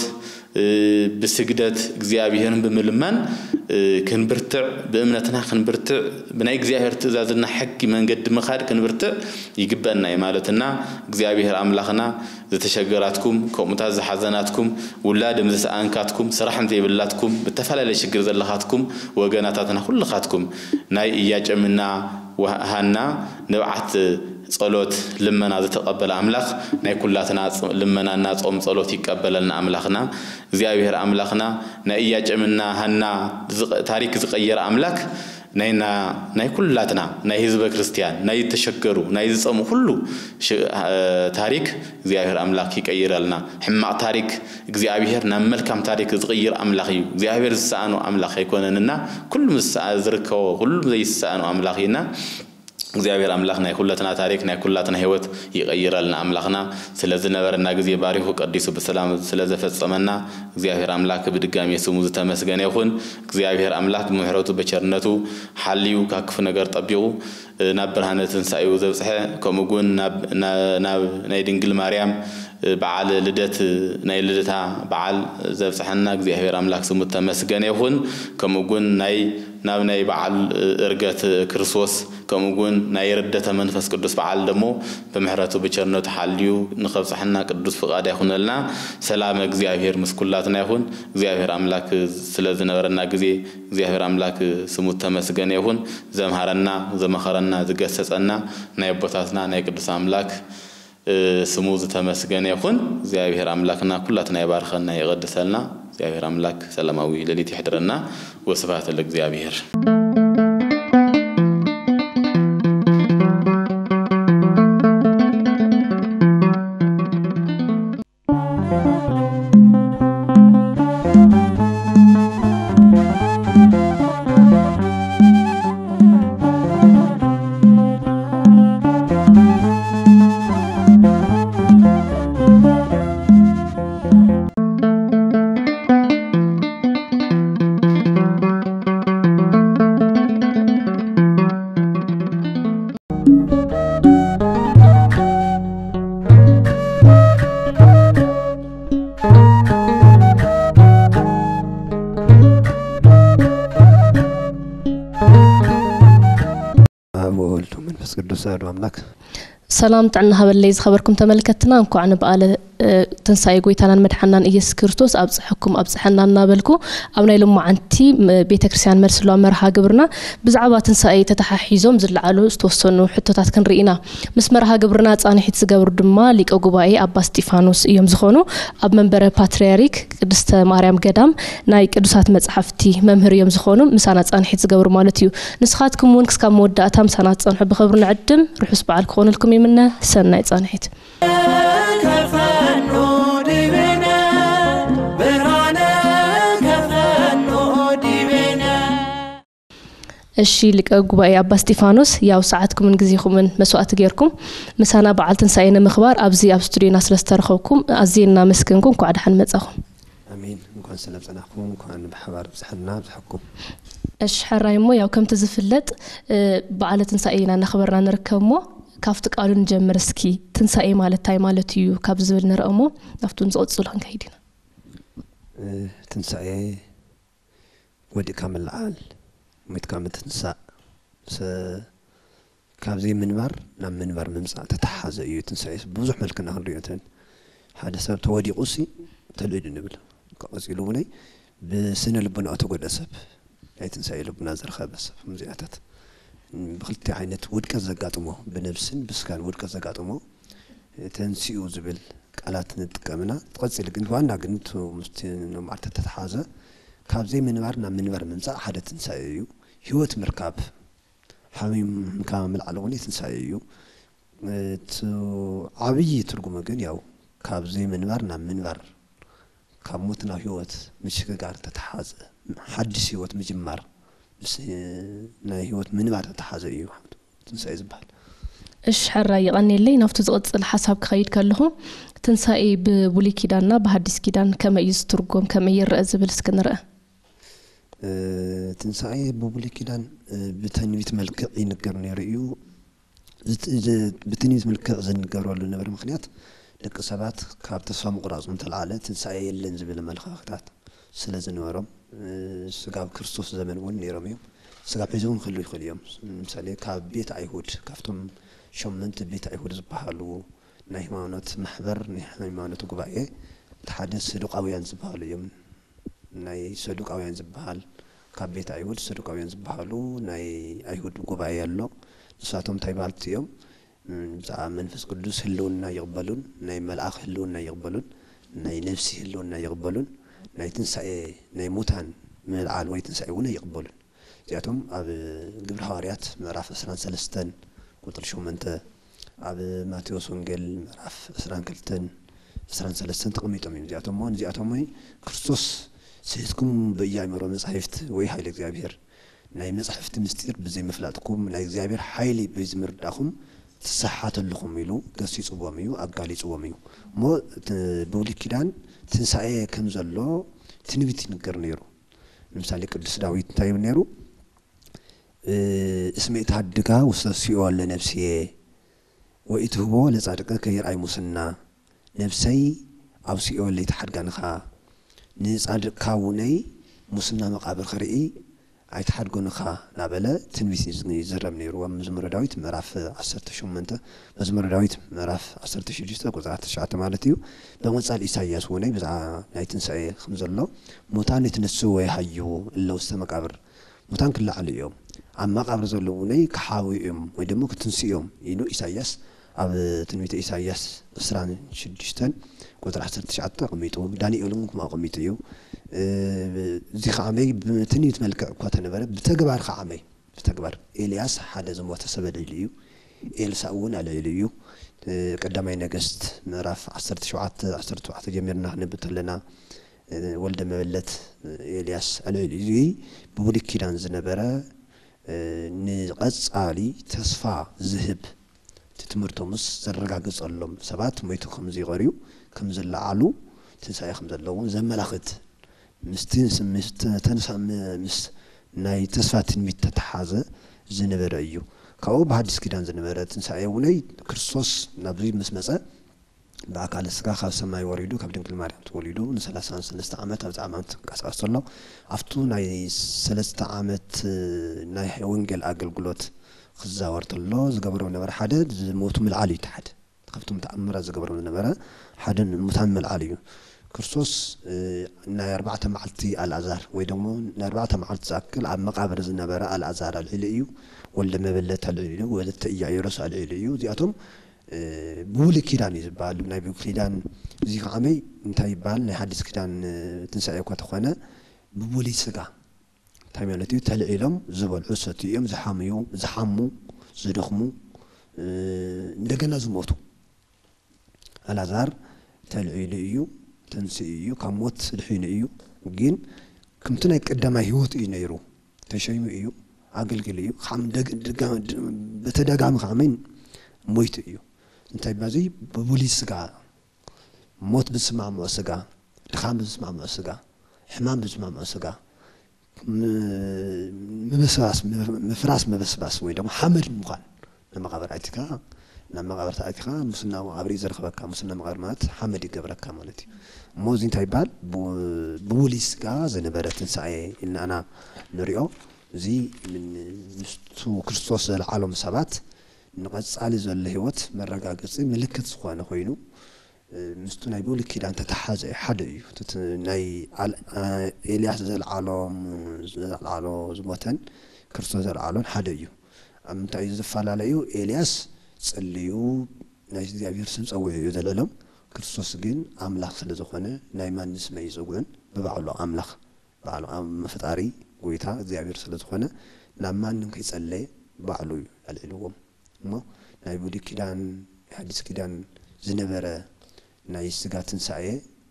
بسجدت እግዚአብሔርን በመልማን ክንብርትዕ በእምነትና ክንብርትዕ በናይ እግዚአብሔር ትእዛዝና ሕግ መንገድ መኻድ ክንብርትዕ ይግበና ይማለትና እግዚአብሔር አምላኽና ዘተሸገራትኩም ከሙታት ዘሐዘናትኩም ውላድ ምዝሳንካትኩም ስራሕን ዘይብላትኩም በተፈላለየ ችግር ዘለኻትኩም ወገናታትና ሁሉኻትኩም ናይ እያጨምና ወሃና ነብዓት ጸሎት ልመና ዘተቀበለ አምላኽ ናይ ኩላትና ልመናና ጾም ጸሎት ይቀበለልና አምላኽና እግዚአብሔር አምላኽና ናይ እያጨምና ሃና ታሪክ ዝቀየረ አምላኽ ናይና ናይ ኩላትና ናይ ህዝበ ክርስቲያን ናይ ተሸገሩ ናይ ጸሙ ሁሉ ታሪክ እግዚአብሔር አምላኽ ይቀይራልና ሕማቅ ታሪክ እግዚአብሔር ና መልካም ታሪክ ዝቀይር አምላኽ እዩ እግዚአብሔር ዝሳአኑ አምላኽ ይኮነንና ኩሉም ዝርከው ሁሉም ዘይሳአኑ አምላኽና እግዚአብሔር አምላኽ ናይ ኩላትና ታሪክ ናይ ኩላትና ህይወት ይቀይራልና አምላኽና ስለዚህ ነበርና ጊዜ ባሪሁ ቀዲሱ በሰላም ስለዘፈጸመና እግዚአብሔር አምላክ በድጋሚ ስሙ ዝተመስገነ ይሁን እግዚአብሔር አምላክ በምህረቱ በቸርነቱ ሐልዩ ካክፍ ነገር ጠቢቁ ናብ ብርሃነ ትንሳኤው ዘብጽሐ ከምጉን ናብ ናብ ናይ ድንግል ማርያም በዓል ልደት ናይ ልደታ በዓል ዘብጽሐና እግዚአብሔር አምላክ ስሙ ተመስገነ ይሁን ከምጉን ናይ ናብ ናይ በዓል እርገት ክርስቶስ ከምጉን ናይ ረደተ መንፈስ ቅዱስ በዓል ደሞ በምህረቱ በቸርነቱ ሐልዩ ንኸብጽሐና ቅዱስ ፍቃድ ይሁንልና ሰላም እግዚአብሔር ምስኩላትና ይሁን እግዚአብሔር አምላክ ስለዝነበረና ጊዜ እግዚአብሔር አምላክ ስሙ ተመስገነ ይሁን ዘምሃረና ዘመኸረና ዝገሰጸና ናይ ቦታትና ናይ ቅዱስ አምላክ ስሙ ዝተመስገነ ይሁን እግዚአብሔር አምላክና ኩላትና ይባርከና ይቀድሰልና እግዚአብሔር አምላክ ሰላማዊ ለሊት ይሕድረና ወስብሐት ለእግዚአብሔር you. سؤال أملاك سلام تعنا هبلي خبركم تملكتنا انكو عن بقال تنساي قويتانا مدحنا إيس كرتوس أبز حكم أبز حنا نابلكو أبنا يلوم عنتي بيت كريستيان مرسلو مرها قبرنا بزعبا تنساي تتححيزوم زل علو استوصنو حتى تاتكن رئينا مسمرها قبرنا تاني حيت سقبر دما ليك أقوبائي أبا ستيفانوس يوم زخونو أب منبر باترياريك قدست ماريام قدام ناي قدسات مصحفتي ممهر يوم زخونو مسانا تاني حيت سقبر مالتيو نسخاتكم وين كسكا موداتا مسانا تاني حب خبر نعدم روحوا سبعال كون لكم يمنا سنة تاني حيت الشيء اللي كأجوباء أبا ستيفانوس ياو ساعتكم من جزيكم من مسوات غيركم مسانا بعلتن ساينا مخبار أبزي أبستوري ناس لسترخوكم أزينا مسكنكم قاعد حن متأخم أمين نكون سلام سنحكم نكون بحوار بزحنا بحكم إيش حرايمو ياو كم تزفلت بعلتن ساينا نخبرنا نركمو كافتك قالوا نجمر سكي تنساي مالتاي مالتيو كابزبل نرقمو نفتون زقط صلحن كهيدنا تنساي ودي كامل عال ميت كامل تنساء س كابزي منبر نام منبر ممسع تتحاز أيو تنساي بوزح ملكنا هالرياتين هذا سبب توادي قصي تلويد النبل قصي لوني بسنة لبنا أتوقد أسب أي تنساي لبنا زر خابس مزياتات بخلتي عينت ود كزقاتمو بنفسن بس كان ود كزقاتمو تنسيو زبل قالات نتكمنا تقصي لك انت وانا كنت مستن معرفة تتحازة كابزي منبرنا منبر ممسع حدا تنسايو هيوت مركب حميم كامل علوني تنسايو تو عبي ترجمة جن ياو كابزي منبرنا منبر كموتنا هيوت مش كقار تتحازة حدش هيوت مجمر بس نا هيوت منبر تتحازة يو تنساي زبال إيش حرا يغني لي نفتو زقط الحساب خيد كلهم تنساي ببولي كيداننا بحديث كيدان كما يسترجم كما يرأز بالسكنرة أه تنساي ببولي كيدان بتنويت ملك ينقرني رأيو بتنويت ملك زين نقروا له نبر مخنيات لك سبات كاب تصفم قراص من العالة تنساي اللي نزل الملك خاتات سلازن ورم أه سقاب كريستوس زمن ون يرميهم سقاب يزون خلوا يخليهم مثلا كاب بيت عيهود كافتم شمنت بيت عيهود زبحالو نايمانوت محبر نايمانوت قبائي تحدث صدق أويان زبحالو يوم ناي صدق أويان زبحال كاب بيت عيهود صدق أويان زبحالو ناي عيهود قبائي اللو نساتهم تايبالت يوم بزع منفس قدوس هلونا يقبلون ناي ملأخ هلونا يقبلون ناي نفسي هلونا يقبلون ناي تنساي ناي موتان من العالم تنسايونا يقبلون زياتهم أب قبل حواريات مراف أسران سلستن قطر شو منت أب ماتيوس ونجل مراف أسران كلتن أسران سلستن تقميتهم يوم زياتهم مون زياتهم مي كريستوس سيدكم بيجي مرة مصحفت وي حيل إكزابير ناي مصحفت مستير بزي مفلاتكم ناي إكزابير حيلي بيزمر داخم تسحات اللخم يلو قصي صواميو أبقالي صواميو مو بولي كيدان تنساي كم زلو تنبيتي نقر نيرو مثالي قدس داويد تايم نيرو اسمي تهدقا وستسيئو لنفسي وإتهبو لصادقا كيرأي مسنا نفسي أو سيئو اللي تحدقانخا نصادقا وني مسنا مقابل خرئي أي تحدقونخا نابلا تنبيسي زرم نيرو ومزمر داويد مراف عصرت شمنتا مزمر داويد مراف عصرت شجيستا قزعات شعات مالتيو بمنصال إساياس وني بزع نايتن ساي خمز الله موتان يتنسو ويحيو إلا وستا مقابر موتان كلا على اليوم أما قبل زلوني كحاويهم ويدمو كتنسيهم إنه إساياس أب تنميت إساياس أسران شدشتن قدر حسن تشعت قميتو داني أولمك ما قميتيو زي خامي بتنيت ملك قوات نبرة بتجبر خامي بتجبر إلياس حدا زموت سبب إليو إلساون على إليو قدام عينا قست مراف عصرت شعات عصرت شعات جميرنا نبت لنا ولد مبلت إلياس على إليو بقولك كيران زنبرة نقص عالي تصفى ذهب تتمرتو مس زرقا قص اللهم سبات ميتو خمزي غريو خمز العلو تنساي خمز اللهم زملاخت مستنس مست تنسى مس ناي تصفى تنميت تتحازة زنبرة أيو كاو بحدث كيدان زنبرة تنساي وني كريستوس نبري مسمسة بأكال السكا خاف سماي وريدو كابدن كل مريم توليدو نسلسان سلسة عامات أو عامات كاس الله أفتو ناي سلسة عامات ناي وينجل أقل قلوت خزاورت الله زقبروا نبر حدد موت من العالي تحت خفتم تأمر زقبروا نبر حد متهم العالي كرسوس نا أربعة معلتي الأزار ويدمون نا أربعة معلت زاكل عم مقابر النبر الأزار العليو ولا مبلة العليو ولا تأيي يرس العليو زياتهم بولي كيدان يزبال ناي بولي كيدان زي عمي انتهي بال ناي حدث كيدان تنسى يكوات أخوانا بولي سقا تايمانتي تلعيلهم زبال عساتي يوم زحاميو زحامو زدخمو ندقنا زموتو الأزار تلعيليو تنسيو كموت الحين إيو جين كمتنا قدام هيوت إيه نيرو تشيمو إيو عقل قليو خام دق دق بتدقام خامين مويت إيو انتي بازي ببولي سقا موت بسمع مع سقا دخام بسمع مع سقا حمام بسمع مع سقا مبسباس مفراس مبسباس ويدم حمد مقال لما قبر عتكا لما قبرت عتكا مسنا عبري زرخبك مسنا مغرمات حمد يقبرك مالتي موزين تايبال بوليس كا زنبرة تنسعي إن أنا نريو زي من مستو كريستوس العالم سبات نقص على زول الهوت مرة قاعد ملكة سخوانة خوينو مستو نايبول كده أنت تحاز حدا تت ناي إلياس زي العالم زي العالم زمتن كريستوس العالم حدا يو أم تعيز فعل عليه إلياس صليو ناي زي بيرسم سوي يدللهم كريستوس جين أملاخ سلزخانة نايمان نسمع يزوجون ببعلو أملاخ بعلو أم مفتاري قويتها زي عبير سلزخانة لما نمك يسألي بعلو العلوم ما نايبودي كدان حديث كدان زنبرة ناي سجا تنسعي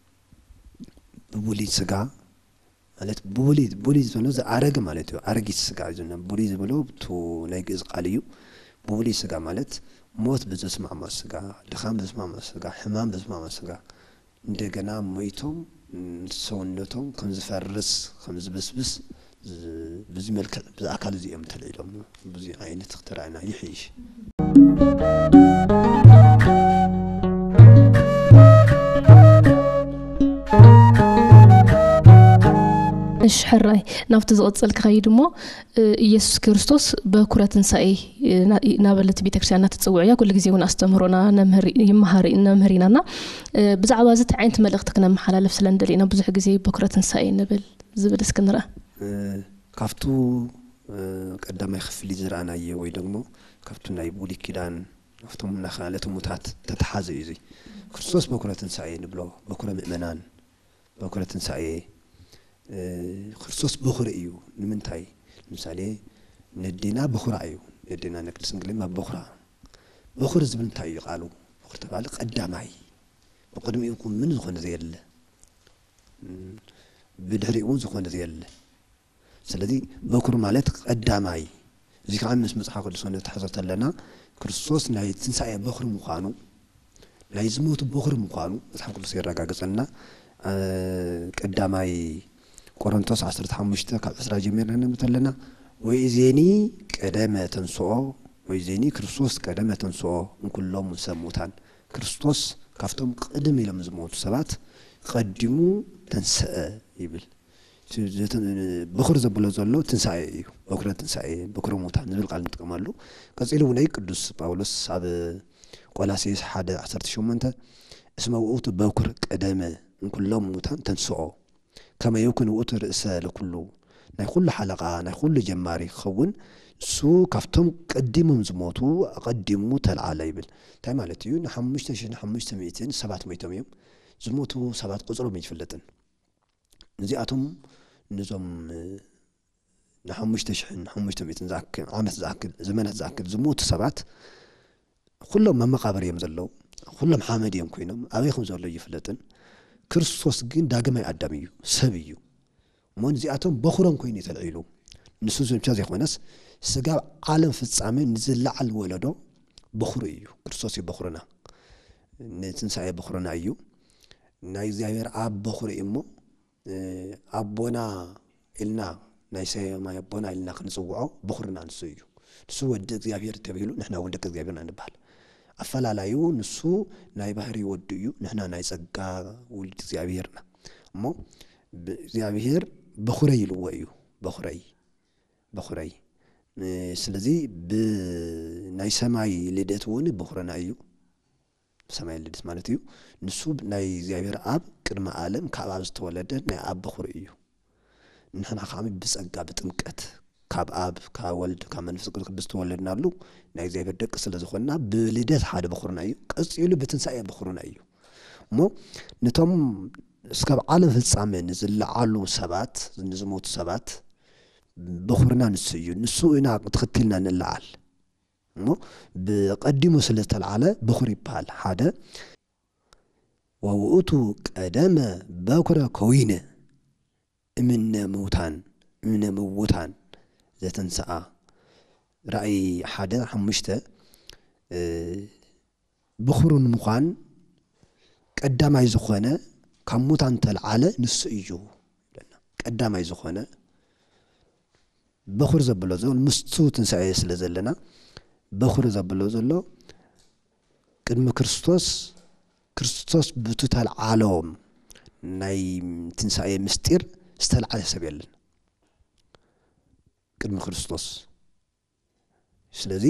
بولي سجا مالت بولي بولي زمانو ز أرج مالتو أرج سجا زنا بولي زبلو تو نايجز قاليو بولي سجا مالت موت بزسمع مع سجا دخان بزسمع مع سجا حمام بزسمع مع سجا እንደገና ሞይቶም ሰውነቶም ከም ዝፈርስ ከም ዝበስብስ ብዙ መልክዕ ብኣካል እዚኦም ተለኢሎም ብዙ ዓይነት ክትራእና ይሕይሽ እሺ ሕራይ ናብቲ ዝቕጽል ክኸይድ እሞ ኢየሱስ ክርስቶስ በኩረ ትንሳኤ ናበለት ቤተክርስቲያን እናተፅውዕ እያ ኩሉ ግዜ እውን ኣስተምህሮና ነምህር ይመሃር ነምህሪናና ብዛዕባ እዚ ዓይነት መልእኽቲ ክነመሓላለፍ ስለ እንደሊና ብዙሕ ግዜ በኩረ ትንሳኤ ንብል ዝብል እስኪ ንርአ ካብቱ ቀዳማይ ክፍሊ ዝረኣናዮ ወይ ደግሞ ካብቱ ናይ ብሉይ ኪዳን ካብቶም ናኻለት ሙታት ተተሓዘ እዩ እዚ ክርስቶስ በኩረ ትንሳኤ ንብሎ በኩረ ምእመናን በኩረ ትንሳኤ ክርስቶስ በኩረ እዩ ንምንታይ ለምሳሌ ነዲና በኩራ እዩ ነዲና ነቅድስ እንግሊዝ በኩራ በኩረ ዝብል እንታይ እዩ ቃሉ በኩረ ተባለ ቀዳማይ በቅድሚኡ ምን ዝኾነ ዘየለ ብድሕሪኡ ዝኾነ ዘየለ ስለዚ በኩር ማለት ቀዳማይ እዚ ከዓ ምስ መጽሓፍ ቅዱስ ተሓዘርተ ኣለና ክርስቶስ ናይ ትንሳኤ በኩር ምዃኑ ናይ ዝሞቱ በኩር ምዃኑ መጽሓፍ ቅዱስ ይረጋግጸልና ቀዳማይ ቆሮንቶስ عشرة خمسة ካብ عشرة ጀሚርና ነምተለና ወይ ዜኒ ቀደመ ተንስኦ ወይ ዜኒ ክርስቶስ ቀደመ ተንስኦ እንኩሎም ሰሙታን ክርስቶስ ካፍቶም ቅድም ኢሎም ዝሞቱ ሰባት ቀዲሙ ተንስአ ይብል በኩር ዘብሎ ዘሎ ትንሳኤ እዩ በኩረ ትንሳኤ በኩረ ሙታን ዝብል ቃል ንጥቀመሉ ቀፂሉ እውን ቅዱስ ጳውሎስ ኣብ ቆላስይስ واحد عشرة ثمانية እስመ ውእቱ በኩር ቀደመ እንኩሎም ሙታን ተንስኦ كما يمكن وتر رسالة كله نايخل حلقة نايخل جماري خون سو كفتم قدموا زموتو قدموا تلعالي بال تاي مالتيو نحمشت شي نحمشت مئتين سبعة مئتين يوم زموتو سبعة قصرو ميفلتن نزياتهم نزوم نحمشت شي نحمشت مئتين زاك عامت زاك زمانات زاك زموت سبعة كلهم ما مقابر يوم زلو كلهم حامد يوم كوينهم ابيخم زلو يفلتن ክርስቶስ ግን ዳግማይ አዳም እዩ ሰብ እዩ ሞን ዚአቶም በኩሮም ኮይኑ ተልዒሉ ንሱ ብቻ ዘይኮነስ ስጋ ዓለም ፍጻሜ ንዝለዓል ወለዶ በኩሩ እዩ ክርስቶስ በኩርና ንትንሳኤ በኩርና እዩ ናይ እግዚአብሔር አብ በኩር እሞ አቦና ኢልና ናይ ሰማይ አቦና ኢልና ክንጽውዖ በኩርና ንሱ እዩ ንሱ ወደ እግዚአብሔር ተብሂሉ ንሕና ወደ እግዚአብሔርና እንባል አፈላላዩ ንሱ ናይ ባህሪ ወድ እዩ ንሕና ናይ ጸጋ ወልድ እግዚአብሔርና እሞ እግዚአብሔር በኩረይ ይልዎ እዩ በኩረይ በኩረይ ስለዚህ ብናይ ሰማይ ልደት እውን በኹረና እዩ ሰማይ ልደት ማለት እዩ ንሱ ናይ እግዚአብሔር አብ ቅድመ ዓለም ካብ አብ ዝተወለደ ናይ አብ በኹር እዩ ንሕና ኻሚ ብጸጋ ብጥምቀት ካብ አብ ካብ ወልድ ካብ መንፈስ ቅዱስ ዝተወለድናሉ ናይ እግዚአብሔር ደቅ ስለ ዝኾንና ብልደት ሓደ በኹርና እዩ ቀጽሉ ብትንሳኤ በኹርና እዩ እሞ ነቶም እስካብ ዓለም ፍጻሜ ንዝለዓሉ ሰባት ንዝሞቱ ሰባት በኹርና ንሱ እዩ ንሱ ኢና ተኸትልና ንለዓል እሞ ብቀዲሙ ስለተለዓለ በኹር ይባሃል ሓደ ወውእቱ ቀደመ በኩረ ኮይነ እምነ ሙታን እምነ ምውታን ዘተንሰአ ራእይ ሓደ ሓሙሽተ በኹሩን ምዃን ቀዳማይ ዝኾነ ካብ ሙታን ተለዓለ ንሱ እዩ ቀዳማይ ዝኾነ በኹር ዘብሎ ዘሎ ምስቱ ትንሳኤ ስለ ዘለና በኹር ዘብሎ ዘሎ ቅድሚ ክርስቶስ ክርስቶስ ብተለዓሎም ናይ ትንሳኤ ምስጢር ዝተለዓለ ሰብ የለን ቅድሚ ክርስቶስ ስለዚ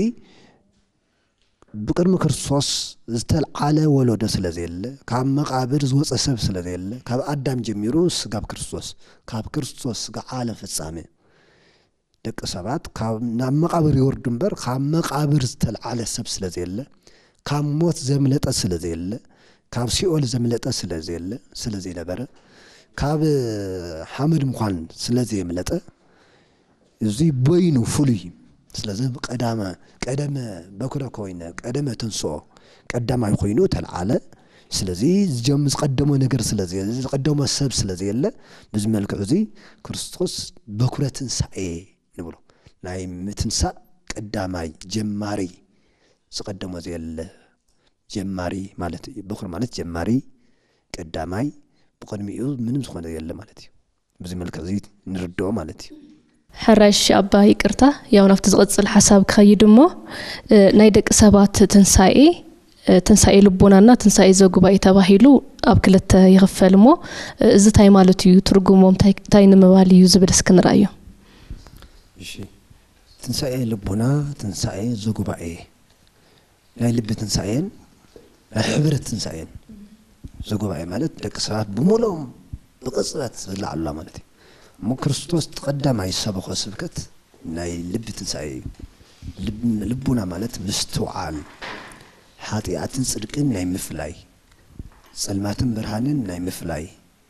بقرم كرسوس زتل على ولد سلزيل كاب مقابر زوج أسب سلزيل كاب أدم جميروس كاب كرسوس كاب كرسوس كاب عالم في السامي دك سبات كاب نام مقابر يوردنبر كاب مقابر زتل على سب سلزيل كاب موت زملت سلزيل كاب سيول زملت سلزيل سلزيل برا كاب حامد مخان سلزي ملته زي بينو فلي سلازم قدامه قدامه بكره كوينه قدامه تنسو قدامه يخوينو تلعاله سلازي جمز قدمو نجر سلازي قدمو سب سلازي يله بز ملكو زي كريستوس بكره تنساي نبلو لاي متنسا قداماي جماري سقدمو زي يله جماري مالتي بكره مالت جماري قداماي بقدميو منم زخونه يله مالتي بز ملكو زي نردو مالتي حرش أبا يكرتا يا ونفت زغط الحساب خيدمو نايدك سبات تنسائي تنسائي لبونانا تنسائي زوجباي تباهيلو أبكلت يغفلمو إذا تاي مالتيو ترجمهم تاي تاي نمواليو زبر سكن رأيه. إيشي تنسائي لبونا تنسائي زوجباي لا يلب تنسائين لا حبر تنسائين زوجباي مالت دك سبات بمولهم بقصرات لا الله مالتي. مو كريستوس تقدم على السبق والسبكت ناي لب تنسعي لب لبونا مالت مستوعال حاطئات صدقين ناي مفلاي سلماتن برهانن ناي مفلاي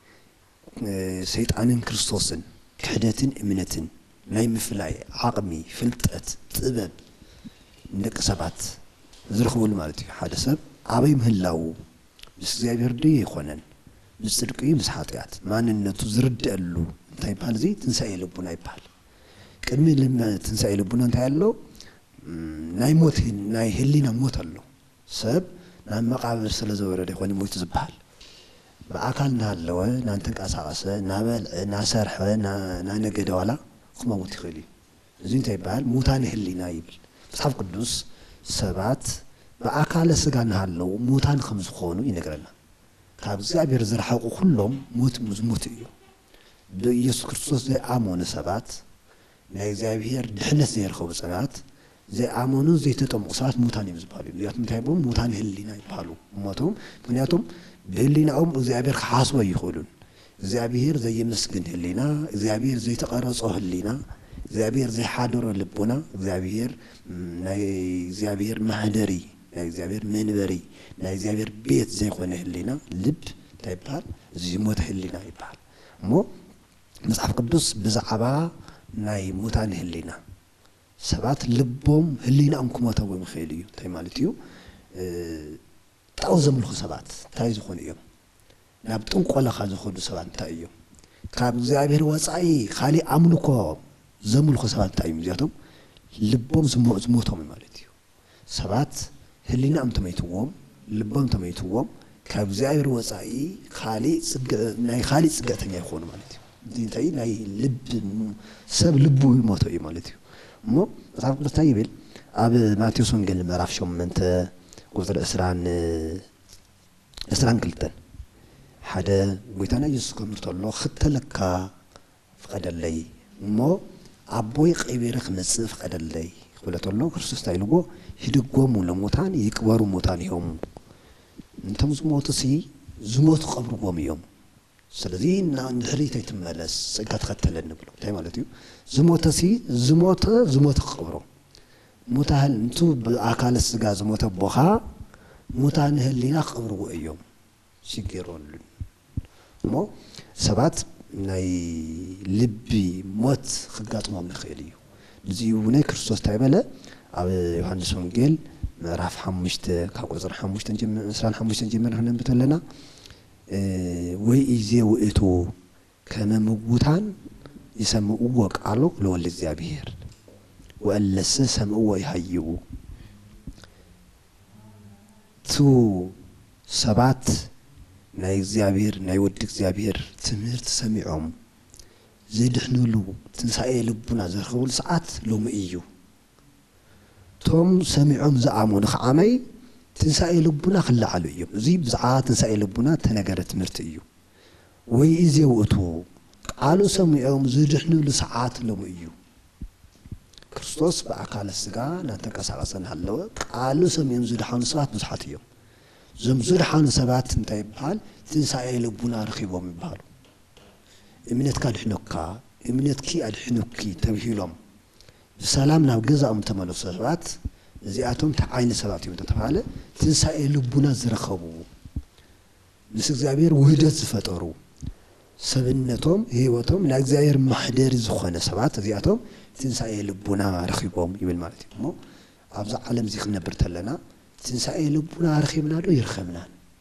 سيطانن كريستوسن كحدتن امنتن ناي مفلاي عقمي فلطت طبب ندق سبات زرخول مالتي حدا سب ابي مهلاو بس እግዚአብሔር ዲ ይኾነን ምስድቂ ምስ ሓጢያት ማንነቱ ዝርድአሉ እንታይ ይባል እዚ ትንሳኤ ልቡና ይባል ቅድሚ ትንሳኤ ልቡና እንታይ አለው ናይ ሞት ናይ ህሊና ሞት አለው ሰብ ናይ መቃብር ስለ ዘወረደ ይኾን ሞት ዝባል በአካል ናለው ናንተንቃሳቀሰ ናበል ናሰርሐ ናነገደ ዋላ ክመውት ይኽእል እዚ እንታይ ይባል ሙታን ህሊና ይብል መጽሐፍ ቅዱስ ሰባት በአካለ ስጋ ናለው ሙታን ከም ዝኾኑ ይነግረና ካብ እግዚአብሔር ዝረሓቁ ሁሉም ሞት ሙዝሙት እዩ በኢየሱስ ክርስቶስ ዘአሞነ ሰባት ናይ እግዚአብሔር ድሕነት ዘይረኸቡ ሰባት ዘአሞኑ ዘይተጠምቁ ሰባት ሙታን ይባሉ ያት ምታይቦም ሙታን ህሊና ይባሉ ሞቶም ምክንያቱም በህሊናኦም እግዚአብሔር ከሓስቦ ይኹሉን እግዚአብሔር ዘይመስግን ህሊና እግዚአብሔር ዘይተቀረጾ ህሊና እግዚአብሔር ዘይሓደሮ ልቡና እግዚአብሔር ናይ እግዚአብሔር ማህደሪ ናይ እግዚአብሔር መንበሪ ናይ እግዚአብሔር ቤት ዘይኾነ ህሊና ልብ ታይባል እዚ ሞት ህሊና ይባል ሞ መጽሐፍ ቅዱስ ብዛዕባ ናይ ሙታን ህሊና ሰባት ልቦም ህሊናኦም ክሞተው ይኽእል እዩ እንታይ ማለት እዩ ጣው ዘምልኹ ሰባት እንታይ ዝኾኑ እዮም ናብ ጥንቆላኻ ዝኸዱ ሰባት እንታይ እዮም ካብ እግዚአብሔር ወጻኢ ካሊእ ኣምልኮ ዘምልኹ ሰባት እንታይ እዮም እዚኣቶም ልቦም ዝሞቶም ማለት እዩ ሰባት ህሊናኦም ተመይትዎም ልቦም ተመይትዎም ካብ እግዚአብሔር ወጻኢ ካሊእ ናይ ካሊእ ጽገተኛ ይኾኑ ማለት እዩ እንታይ ናይ ልብ ሰብ ልቡ ይሞቶ እዩ ማለት እዩ እሞ መጽሐፍ ቅዱስ እንታይ ይብል ኣብ ማቴዎስ ወንጌል ምዕራፍ ሸሞንተ ቁጥሪ ዕስራን ዕስራን ክልተን ሓደ ጎይታና ኢየሱስ ከምርተሎ ክተለካ ፍቀደለይ እሞ أبوي قبيرك مصف قدلي قلت له كريستوس تايلو هدقوم لموتان يكبروا موتان يوم انتم زموت سي زموت قبرهم يوم ስለዚህ እና እንድሪት አይተመለስ ጽጋት ከተለን ብሎ ታይ ማለት እዩ ዝሞተ ሲ ዝሞተ ዝሞተ ቀብሮ ሙታህል እንቱ በአካለ ስጋ ዝሞተ ቦኻ ሙታን ህሊና ቀብሩ እዮም ሲገሮል ሞ ሰባት ናይ ልቢ ሞት ክጋጥሞም ይኽእል እዩ እዚሁ ናይ ክርስቶስ ታይበለ ኣብ ዮሐንስ ወንጌል ምዕራፍ ሓሙሽተ ካብ ቁጥር ሓሙሽተ ጀምር عشرين ሓሙሽተ ጀምር ክንብተለና وإذا وقتو كما مبوتان يسمعوه قالوا لو الزابير وألس سمعوه يحيو تو سبات ناي زابير ناي ودك زابير تمرت سمعهم زيد حنولو تنسائي لبنا زرخول ساعات لو مئيو توم سمعهم زعامون خعامي تنسائي لبنا خلا على يوم زي بزعات تنسائي لبنا تنقرت مرتيو ويزي وقتو قالوا سمعهم زرحنا لساعات لهم ايو كريستوس بعقال السقا نتنقسقسن هلو قالوا سمعهم زرحان سبات بزحات يوم زم زرحان سبات انتي بحال تنسائي لبنا رخيبهم بحالو امنت كان حنوكا امنت كي الحنوكي تبهيلهم بسلام ناو قزاهم تملو سبات زياتهم تعاين سبات يوم تتفعله تنسائي لبنا زرخبو نس እግዚአብሔር ውህደት ዝፈጠሩ ሰብነቶም ህይወቶም ናይ እግዚአብሔር ማህደር ዝኾነ ሰባት እዚአቶም ትንሳኤ ልቡና ረኺቦም ይብል ማለት እዩ ሞ ኣብዛ ዓለም እዚ ክንነብር ተለና ትንሳኤ ልቡና ረኺብና ዶ ይርኸብና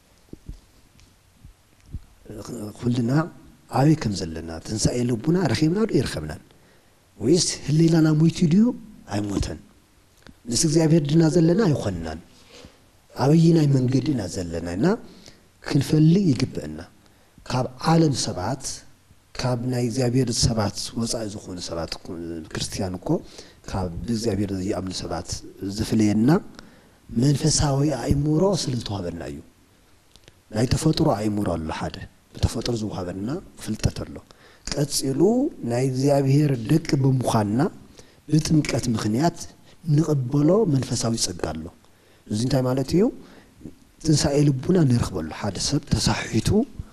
ኩልና ኣበይ ከም ዘለና ትንሳኤ ልቡና ረኺብና ዶ ይርኸብና ወይስ ህሊናና ሞይቱ ድዩ ኣይሞተን ንስ እግዚአብሔር ድና ዘለና ይኾንናን ኣበይናይ መንገድና ዘለናና ክንፈልግ ይግብአና ካብ ዓለም ሰባት ካብ ናይ እግዚአብሔር ሰባት ወፃኢ ዝኾኑ ሰባት ክርስቲያን እኮ ካብ እግዚአብሔር ይኣምኑ ሰባት ዝፍለየና መንፈሳዊ ኣእምሮ ስለተዋበና እዩ ናይ ተፈጥሮ ኣእምሮ ኣሎ ሓደ በተፈጥሮ ዝዋበና ፍልጠት ኣሎ ቀጽሉ ናይ እግዚአብሔር ደቅ ብምዃንና በጥምቀት ምኽንያት ንቕበሎ መንፈሳዊ ጸጋ ኣሎ እዚ እንታይ ማለት እዩ ትንሳኤ ልቡና ንርኽበሉ ሓደ ሰብ ተሳሒቱ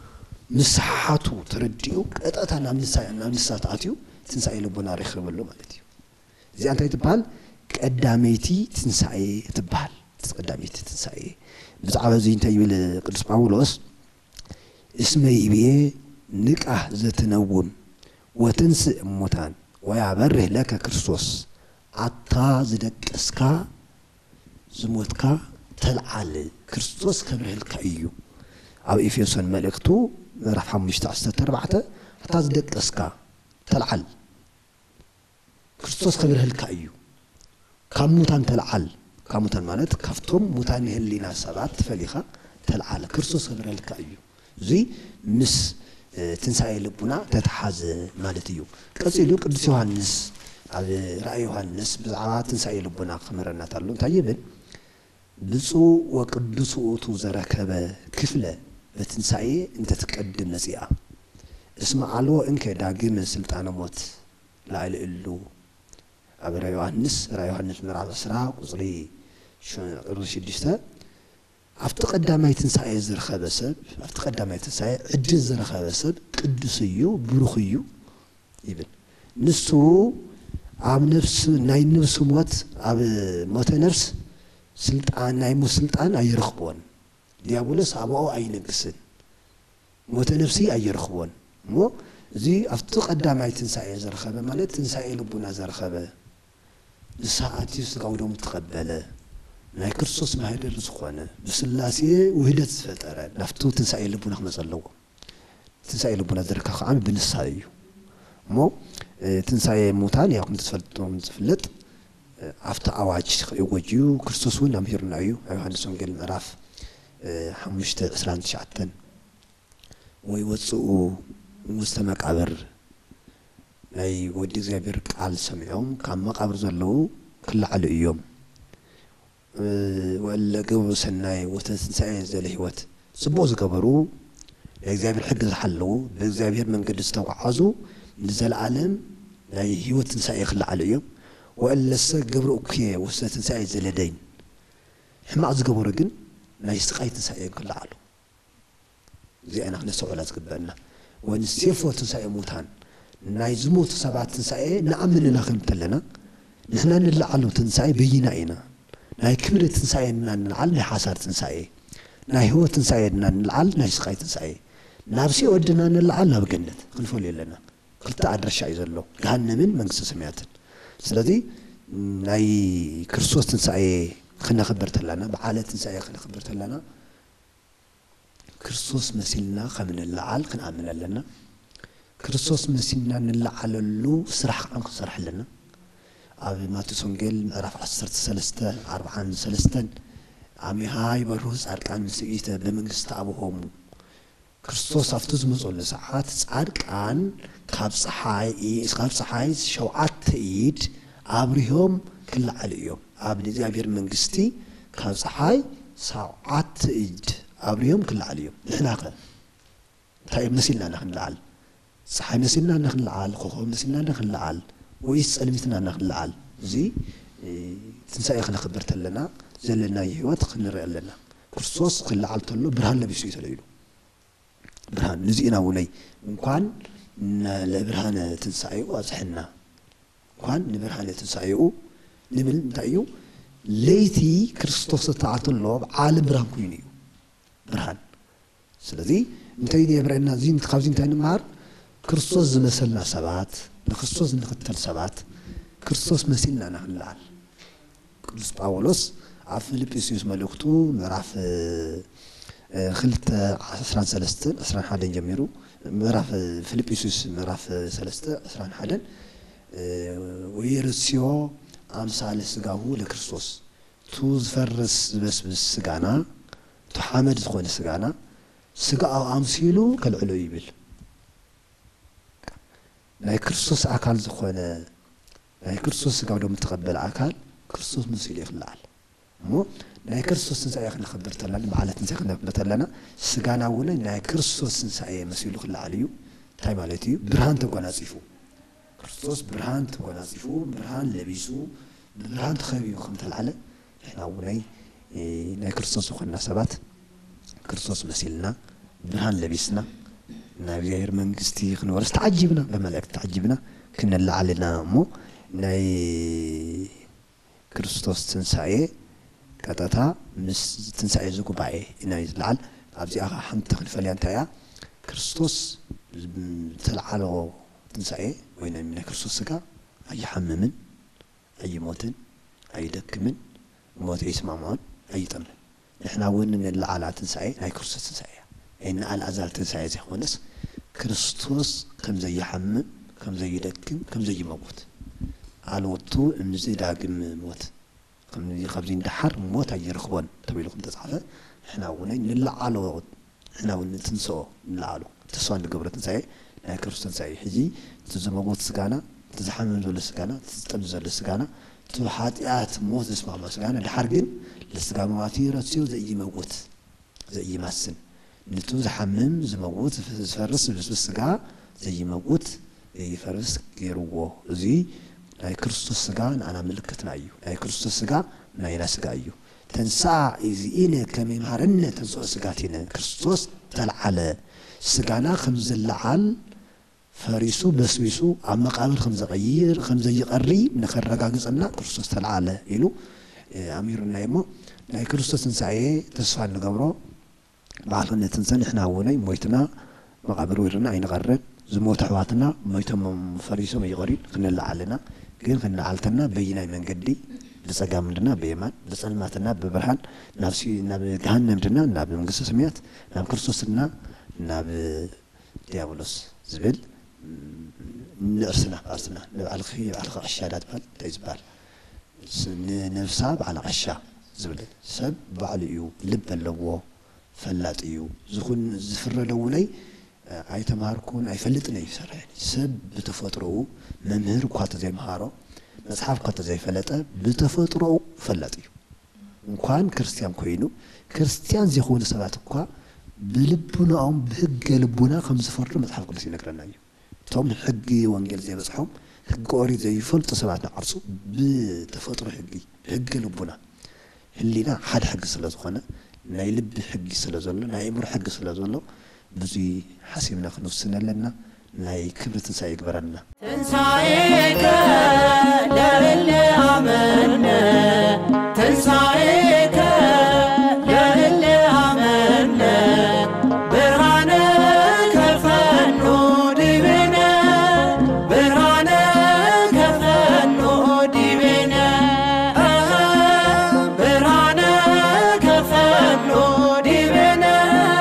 ምስሓቱ ተረዲኡ ቀጣታ ናብ ንሳኤ ናብ ንሳት ኣትዩ ትንሳኤ ልቡና ረኽበሉ ማለት እዩ እዚ እንታይ ትባል ቀዳመይቲ ትንሳኤ ትባል ቀዳመይቲ ትንሳኤ ብዛዕባ እዚ እንታይ ይብል ቅዱስ ጳውሎስ እስመ ይብዬ ንቃህ ዘትነውን ወትንስእ እሙታን ወያበርህ ለከ ክርስቶስ አታ ዝደቅስካ ዝሞትካ ተልዓል ክርስቶስ ከብርህልካ እዩ ኣብ ኤፌሶን መልእክቱ ምዕራፍ ሓሙሽተ ዓሰርተ ኣርባዕተ አታ ዝደቅስካ ተልዓል ክርስቶስ ከብርህልካ እዩ ካብ ሙታን ተልዓል ካብ ሙታን ማለት ካብቶም ሙታን ህሊና ሰባት ፈሊኻ ተልዓል ክርስቶስ ከብርህልካ እዩ እዚ ምስ ትንሳኤ ልቡና ተተሓዘ ማለት እዩ ቀፂሉ ቅዱስ ዮሐንስ ኣብ ራእይ ዮሐንስ ብዛዕባ ትንሳኤ ልቡና ክመረና ታሎ እንታይ ይብል ብፁዕ ወቅዱስ ውእቱ ዘረከበ ክፍለ በትንሳኤ እንተ ትቀድም ነፂኣ እስመ አልቦ እንከ ዳግም ስልጣነ ሞት ላዕሊ እሉ ኣብ ራእይ ዮሐንስ ራእይ ዮሐንስ ምዕራፍ عشرة ቁጽሪ ሽዱሽተ ኣብቲ ቀዳማይ ትንሳኤ ዝረኸበ ሰብ ኣብቲ ቀዳማይ ትንሳኤ ዕድል ዝረኸበ ሰብ ቅዱስ እዩ ብሩኽ እዩ ይብል ንሱ ኣብ ነፍስ ናይ ነፍስ ሞት ኣብ ሞተ ነፍስ ስልጣን ናይ ሞት ስልጣን ኣይረኽቦን ዲያብሎስ ኣብኦ ኣይነግስን ሞተ ነፍሲ ኣይረኽቦን እሞ እዚ ኣብቲ ቀዳማይ ትንሳኤ ዝረኸበ ማለት ትንሳኤ ልቡና ዝረኸበ ንስሓት ስጋው ደሙ ተቐበለ ናይ ክርስቶስ ማህደር ዝኾነ ብስላሴ ውህደት ዝፈጠረ ናፍቱ ትንሳኤ ልቡና ክመፀለዎ ትንሳኤ ልቡና ዝረከበ ከዓ ብንሳ እዩ እሞ ትንሳኤ ሙታን ያው እንትፈልጦም ዝፍለጥ ኣፍታ ኣዋጅ ይወጅዩ ክርስቶስ እውን ኣምሂሩና እዩ ኣብ ዮሐንስ ወንጌል ምዕራፍ ሓሙሽተ عشرين ትሽዓተ ወይ ወፅኡ ውስተ መቃብር ናይ ወዲ እግዚአብሔር ቃል ሰምዖም ካብ መቃብር ዘለዉ ክላዓሉ እዮም ወለገቡ ሰናይ ወተንሳኤ ዘለ ህይወት ጽቡቕ ዝገበሩ ናይ እግዚአብሔር ሕግ ዝሓለዉ ብእግዚአብሔር መንገዲ ዝተጓዓዙ ንዘለዓለም ناي هيوت تنساي خلع عليهم وإلا سجبروا أوكي وسنا تنساي زلدين حما أزجبروا جن ناي سقاي تنساي خلع علو زي أنا خلنا سؤال أزجبنا ونسيفو تنساي موتان ناي زموت سبعة تنساي نأمن ناخذ تلنا نحنا نلعلو تنساي بينا إنا ناي كبر تنساي نلعل نحاسر تنساي ناي هو تنساي نلعل ناي سقاي تنساي نابسي ودنا نلعل نبجنت خلفوا لي لنا قلت عدرش عايز له جهنمين منقص سمعتن سلدي ناي كرسوس تنساي خلنا خبرت لنا بعالة تنساي خلنا خبرت لنا كرسوس مسيلنا خمن اللعال خلنا آمن لنا كرسوس مسيلنا نلعل له سرح عنك سرح لنا أبي ما تسونجل معرف عشرة سلسته أربعة سلسته عمي هاي بروز أركان مسيئته بمنقص أبوهم كريستوس أفتوز مزول ساعات صارك عن كاب صحاي كاب صحاي شوعات تأييد عبرهم كل عليهم عبد زابير منقستي كاب صحاي ساعات تأييد عبرهم كل عليهم نحن قل طيب نسينا نحن العال صحاي نسينا نحن العال خوخو نسينا نحن العال ويسأل مثلنا نحن العال زي تنسى خلنا خبرت لنا زلنا يهوت خلنا رأي لنا كريستوس خلنا عالتلو برهان لبيسو يتليلو برهان نزينا ولي وكان لبرهان تنسعيو أزحنا كان لبرهان تنسعيو نمل نتايو ليتي كريستوس تعطى الله عالم برهان كوينيو برهان سلذي نتايدي برهنا زين تخافزين تاني مار كريستوس مثلنا سبات لكريستوس نقتل سبات كريستوس مثلنا نحن العال كريستوس باولوس عف فيليبيسيوس ملوكتو معرف خلت عشرة سلستة عشرة حدا جميرو معرف فيليبيسيوس معرف سلستة عشرة حدا ويرسيو أمثال سجاهو لكريستوس توز فرس بس بالسجانا تحمد تخون السجانا سجا أمثيلو كالعلو يبل لا كريستوس أكل زخونة لا كريستوس سجاو دوم تقبل أكل كريستوس مسيل يخلع مو ناي كريستوس نسأي خلنا خبرت لنا معلت نسأي خلنا خبرت لنا سجانا ولا ناي كريستوس نسأي مسيلو خلع عليو تاي مالتي برهان تبغى نصيفو كريستوس برهان تبغى نصيفو برهان لبيسو برهان تخبي وخمت العلة إحنا وناي ناي كريستوس وخلنا سبات كريستوس مسيلنا برهان لبيسنا ناي غير من قستي خلنا ورس تعجبنا بملك تعجبنا كنا اللي علينا مو ناي كريستوس تنسأي كتاتا مس تنسأي زوجو باي إناي العل أبزي أخا حمد تخلف لي أنتيا كريستوس تلعلو تنسأي وين من كريستوس سكا أي حممن أي موتن أي دكمن موت يسمع معون أي تمن إحنا وين من العلة تنسأي أي كريستوس تنسأي إن على أزال تنسأي زي خونس كريستوس كم زي حمم كم زي دكم كم زي موت على وطو إنزي داقم موت كم زي خبزين دحر موت أي رخبان تبي لكم تسعة إحنا ونين نلعلو إحنا ون تنسو نلعلو تسوان القبر تنسأي لا كريستوس تنسأي حجي تزموت سجانا تزحمل زول سجانا تستنزل سجانا تحاتيات موت اسمع ما سجانا الحرقين للسجانا معتيرة تسيو زي موت زي مسن نتوز حمم زي موت فرس بس السجا زي موت يفرس يروه زي لا كريستوس سجان أنا ملكتنا أيو لا كريستوس سجا لا يلا سجا أيو تنسى إذا إنا كم يمهرنا تنسى سجاتنا كريستوس تلعلى سجانا خمس العل فريسو بسويسو عم قابل خمس غير خمس يقري من خرج عجزنا كريستوس تلعلى إلو أمير النايمو لا كريستوس تنسى تسفع الجبرة بعضنا تنسى إحنا هوني مويتنا مقابل ويرنا عين غرب زموت حواتنا مويتهم فريسو ما يغرين خلنا لعلنا كين خلنا علتنا بينا من قدي لسقام لنا بيمان لسلماتنا ببرهان نفسي ناب جهنم لنا ناب منقص سميات ناب كريستوسنا ناب ديابولوس زبل نرسنا أرسنا على خير على الشهادات بال تيزبال نفساب على عشاء زبل سب بعليو لب اللوو فلات يو زخون زفر لولي أي تماركون أي فلتنا يسر يعني سب بتفطرو ممهر قات زي مهارو مصحف قات زي فلتة بتفطرو فلتيو وكان كريستيان كوينو كريستيان زي خون سبات قا بلبنا أم بهج لبنا خمس فرد مصحف قدسي نقرنا يو توم حقي وانجيل زي بصحهم حق قوري زي فلت سبعة عرسو بتفطر حقي حق لبنا اللينا حد حق سلازخنا ناي لب حقي سلازولو ناي مر حق سلازولو بزي حسيبنا خنفسنا لنا ناي كبرة تنساي كبرنا تنسايك لا اللي عملنا تنسايك لا اللي عملنا برهانك فنو ديبنا برهانك فنو ديبنا برهانك فنو ديبنا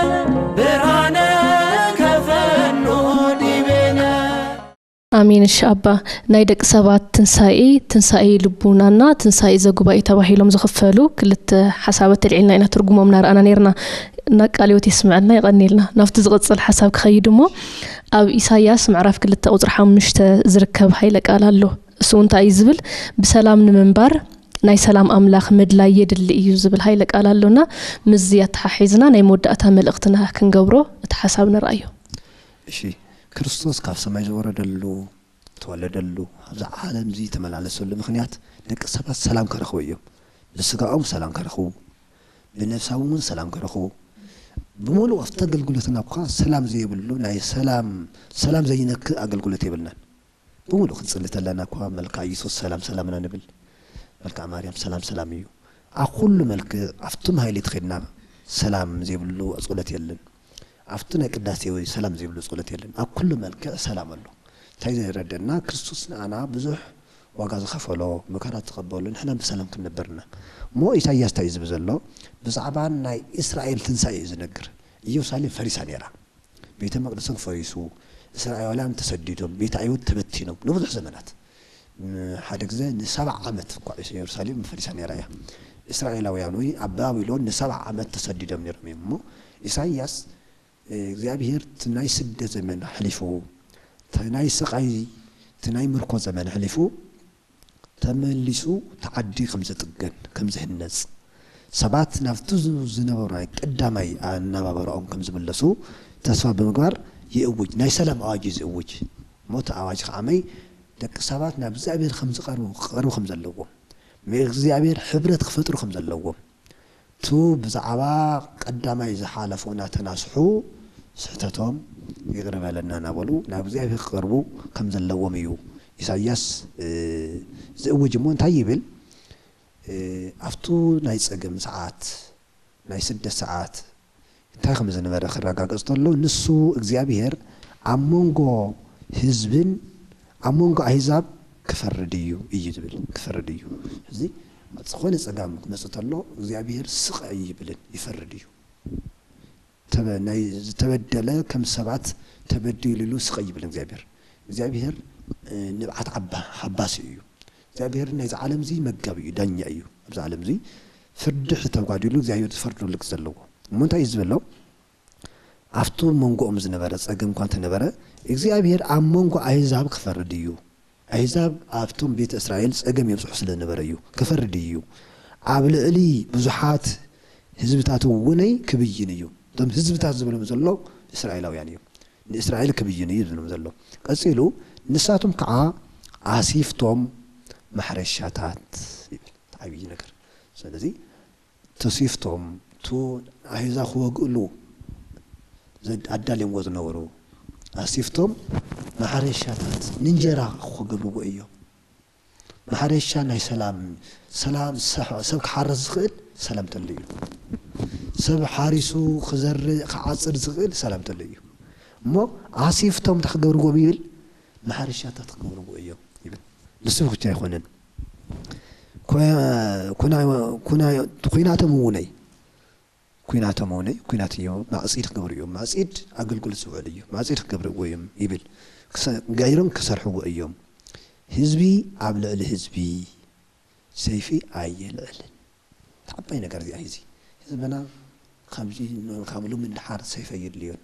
برهانك فنو ديبنا آمين الشابة نايدك سبات تنسائي تنسائي لبونانا تنسائي زقبائي تباهيلهم زخفلو كلت حسابات العلنا إنا ترقمو منار أنا نيرنا ناقاليوت يسمعنا يغني لنا نافت زغط الحساب خيدمو أو إساياس معرف كلت أوزر حامشت زركب هايلك قالالو سونتا يزبل بسلام نمنبر ناي سلام أملاخ مدلا يدل يزبل هايلك قالالونا مزيات ححيزنا ناي مودأتا ملقتنا كنقبرو اتحسابنا رأيو እሺ ክርስቶስ ካብ ሰማይ ዝወረደሉ ተወለደሉ ኣብዛ ዓለም እዚ ተመላለሰሉ ምክንያት ደቂ ሰባት ሰላም ከረኽቡ እዮም ብስጋኦም ሰላም ከረኽቡ ብነፍሳዎም ሰላም ከረኽቡ ብሙሉ ኣብቲ ኣገልግሎትና እኳ ሰላም ዘይብሉ ናይ ሰላም ሰላም ዘይነክእ ኣገልግሎት የብልናን ብሙሉ ክንፅሊ ተለና እኳ መልካ ኢየሱስ ሰላም ሰላምና ንብል መልካ ማርያም ሰላም ሰላም እዩ ኣብ ኩሉ መልክዕ ኣብቶም ሃይሊ ትኸድና ሰላም ዘይብሉ ኣፅሎት የለን أفتنا كداسي سلام زي بلو صولة يلن أكل ملك سلام الله تايزن ردنا كريستوس أنا بزح وجاز خفلو مكانات تقبلون إحنا بسلام كنا برنا مو إسحاق تايز بزلوا بس عبان ناي إسرائيل تنسى يزنقر يوصل فريسان يرى بيت مقدس فريسو إسرائيل ولا تسديدهم بيت أيود تبتينهم نفضح زمانات حدك زين سبع عمت كويس يرسلين فريسان يرى إسرائيل ويانوي عباويلون سبع عمت تسديدهم يرميهم مو إسحاق እግዚአብሔር ትናይ ስደ ዘመን حلفو ትናይ ስቃይ ትናይ ምርኮ ዘመን حلفو ተመልሱ ተዓዲ ከም ዘጥገን ከም ዝህነጽ ሰባት ናፍቱ ዝነበሩ ናይ ቀዳማይ አናባበሮም ከም ዝመለሱ ተስፋ በመግባር ይእውጅ ናይ ሰላም አዋጅ ይእውጅ ሞት አዋጅ ኸአመይ ደቂ ሰባት ናብ እግዚአብሔር ከም ዝቀርቡ ቀርቡ ከም ዘለዎም ምእግዚአብሔር ሕብረት ክፈጥሩ ከም ዘለዎም ቱ ብዛዕባ ቀዳማይ ዝሓለፉና ተናስሑ ስሕተቶም ይቅረብ ለና ናበሉ ናብ እግዚአብሔር ክቀርቡ ከም ዘለዎም እዩ ኢሳይያስ ዝእውጅ ሞ እንታይ ይብል ኣፍቱ ናይ ፀገም ሰዓት ናይ ስደት ሰዓት እንታይ ከም ዝነበረ ክረጋገጽ ተሎ ንሱ እግዚአብሔር ኣብ መንጎ ህዝብን ኣብ መንጎ ኣሕዛብ ክፈርድ እዩ እዩ ዝብል ክፈርድ እዩ እዚ ዝኾነ ፀጋም ክመጽእ ተሎ እግዚአብሔር ስቃይ ይብልን ይፈርድ እዩ ተበናይ ተበደለ ከም ሰባት ተበድልሉ ስቃይ ይብል እግዚአብሔር እግዚአብሔር ንብዓት ዓባ ሓባስ እዩ እግዚአብሔር ናይ ዓለም እዚ መጋቢ እዩ ዳኛ እዩ ኣብ ዓለም እዚ ፍርድ ተጓዲሉ እግዚአብሔር ዝፈርደሉ ዘለዎ ምንታይ ዝብለው ኣፍቱ መንጎኦም ዝነበረ ፀገም እንኳን ተነበረ እግዚአብሔር ኣብ መንጎ ኣሕዛብ ክፈርድ እዩ أحزاب أفتم بيت إسرائيل سأجم يبصح سلنا بريو كفر ديو عبلقلي بزحات حزبتاتو وني كبيجينيو دم حزبتات زبلهم زلوا إسرائيل أو يعني إسرائيل كبيجينيو زبلهم زلوا قصيلو نساتهم كعا عاصفتهم محرشاتات تعبي نكر سلزي تصيفتهم تو أحزاب خو قولو زد عدالهم وزنورو عاصفتهم محرشاتات ننجرا خو قبرو ايو محرشا ناي سلام سلام سب حارس زغل سلام تليو سب حارسو خزر عصر زغل سلام تليو مو عاصفتهم تخقبرو بيل محرشاتات تخقبرو ايو يبل نسبك تا يخونن كنا كنا كنا كويناتهم وني كويناتهم وني كويناتيو معصيد خقبرو معصيد اقلقل سواليو معصيد خقبرو يم يبل غيرهم كسرحوا ايام حزبي عبل الحزبي سيفي عيل علن تعبي نقر دي عايزي حزبنا خمسي خاملو من حار سيف يدليون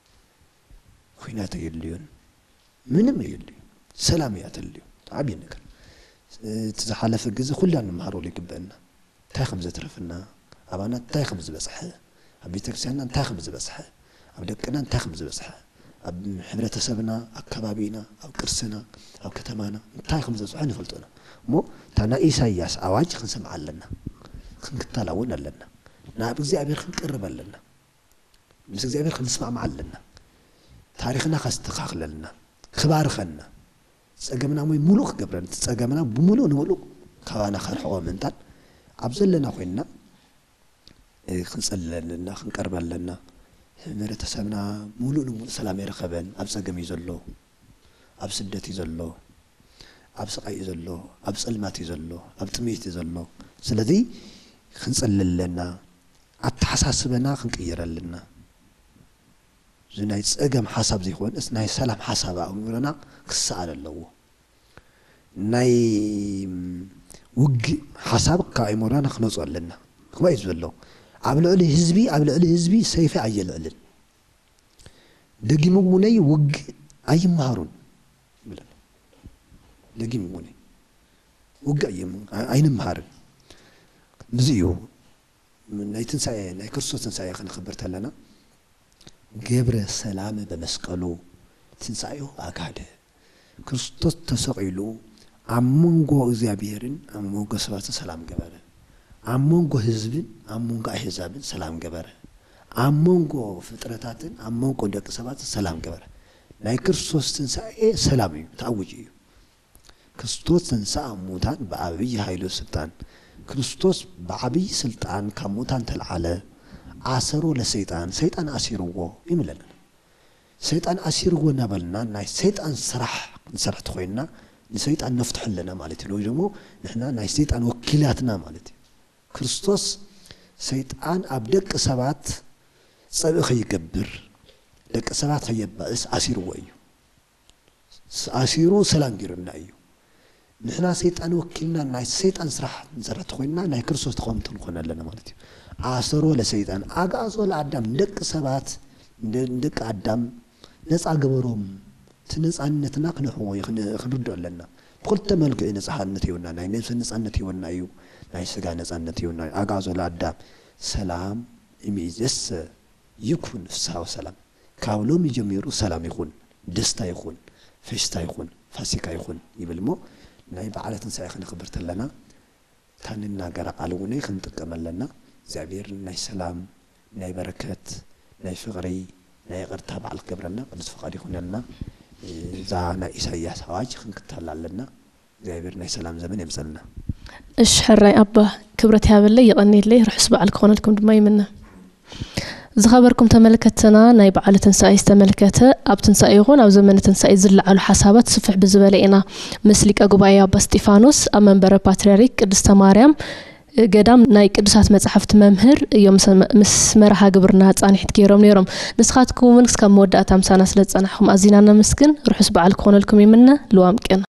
خوينات يدليون منم يدليون سلام ياتليون تعبي نقر تزحلف الجزء كلنا نمهروا لي قبلنا تاي خمسة ترفنا ابانا تاي خمسة بصحه ابيتك سنه تاي خمسة بصحه ابدكنا تاي خمسة بصحه أب حبرة سبنا أكبابينا أو كرسنا أو كتمانا تايخم زوجين فلتونا مو تانا إيساياس أواج خنسمع لنا خنكتلاون لنا ناب إغزابير خنقرب لنا مس إغزابير خنسمع مع لنا تاريخنا خاستقاقل لنا خبار خنا ጸገምና ሞይ ሙሉክ ገብረን ጸገምና ብሙሉ ንሙሉ ካባና خرحو منتان አብዘለና ኮይና ክንጸለለና ክንቀርባለና ህብረተሰብና ሙሉ ንሙሉ ሰላም ይረከበን ኣብ ጸገም ይዘሎ ኣብ ስደት ይዘሎ ኣብ ስቃይ ይዘሎ ኣብ ጸልማት ይዘሎ ኣብ ጥሜት ይዘሎ ስለዚ ክንጸለለና አተሐሳስበና ክንቀይረልና زناي ጸገም ሐሳብ ዘይኮን እስ ናይ ሰላም ሐሳብ አውምረና ክሳአል አለው ናይ ውግ ሐሳብ ካይሞራና ክነጽለና ከመይ ዘሎ ኣብ ልዕሊ ህዝቢ ኣብ ልዕሊ ህዝቢ ሰይፈ አየልዕልን ደጊሙ ሙነይ ውግ አይማሩን ብለን ደጊሙ ሙነይ ውግ አይም አይንማርን ምዝዩ ናይ ትንሳኤ ናይ ክርስቶስ ትንሳኤ ክንخبرተለና ገብረ ሰላም በመስቀሉ ትንሳኤው አካደ ክርስቶስ ተሰቅይሉ አሞንጎ እግዚአብሔርን አሞንጎ ሰባት ሰላም ገበረ አሞንጎ ህዝብን አሞንጎ አህዛብን ሰላም ገበረ አሞንጎ ፍጥረታትን አሞንጎ ደቅ ሰባት ሰላም ገበረ ናይ ክርስቶስ ትንሳኤ ሰላም እዩ ታውጂ እዩ ክርስቶስ ትንሳኤ ሙታን በአብይ ኃይሉ ስልጣን ክርስቶስ በአብይ ስልጣን ከሙታን ተልዓለ አሰሮ ለሰይጣን ሰይጣን አሲርዎ ይምለና ሰይጣን አሲርዎ ናበልና ናይ ሰይጣን ስራሕ ንሰርሕ ተኮይና ለሰይጣን ነፍትሐለና ማለት ነው ደግሞ ንሕና ናይ ሰይጣን ወኪላትና ማለት ክርስቶስ ሰይጣን አብደቅ ሰባት ጸብእ ይገብር ደቅ ሰባት ይባስ አሲርዎ እዩ አሲሩ ሰላም ጊርና እዩ ንሕና ሰይጣን ወኪልና ናይ ሰይጣን ስራሕ ንሰርሕ ተኮይና ናይ ክርስቶስ ተቆምት እንኮነለና ማለት እዩ አሰሮ ለሰይጣን አጋዞ ለአዳም ደቅ ሰባት ደቅ አዳም ነፃ ገበሮም ትነፃነትና ክንሕዎ ይኽንርዶለና ኩልተ መልክ ነፃነት ይውና ናይ ነፍስ ነፃነት ይውና እዩ ናይ ስጋ ነፃነት ይውና አጋዞ ለአዳም ሰላም እሚዝስ ይኩን ፍሳው ሰላም ካውሎም ይጀምሩ ሰላም ይኹን ደስታ ይኹን ፈሽታ ይኹን ፋሲካ ይኹን ይብልሞ ናይ በዓለትን ሳይ ክንخبرተለና ታንና ገራ ቃልውኔ ክንጥቀመለና እግዚአብሔር ናይ ሰላም ናይ በረከት ናይ ፍቅሪ ናይ ቅርታ በዓል ገብረና ቅዱስ ፈቃድ ይኹነልና ዛ ናይ ኢሳይያስ አዋጅ ክንከተላለና እግዚአብሔር ናይ ሰላም ዘመን ይምሰልና እሺ ሕራይ አባ ክብረት ያበለ ይቀኒልይ ርሕስ በዓል ከሆነልኩም ድማ ይምና ዝኸበርኩም ተመልከተና ናይ በዓል ትንሳኤ ተመልከተ ኣብ ትንሳኤ ይኹን ኣብ ዘመን ትንሳኤ ዝለዓሉ ሓሳባት ስፍሕ ብዝበለኢና ምስሊቀ ጉባኤ አባ እስጢፋኖስ ኣብ መንበረ ፓትርያርክ ቅድስተ ማርያም ገዳም ናይ ቅዱሳት መጽሐፍት መምህር እዮም ምስ መርሃ ግብርና ጻኒሕት ገይሮም ነይሮም ንስኻትኩም እስከ መወዳእታ ምሳና ስለ ጸናሕኩም ኣዚና ነመስግን ርሑስ በዓል ከሆነልኩም ይምነ ልዋም ቀን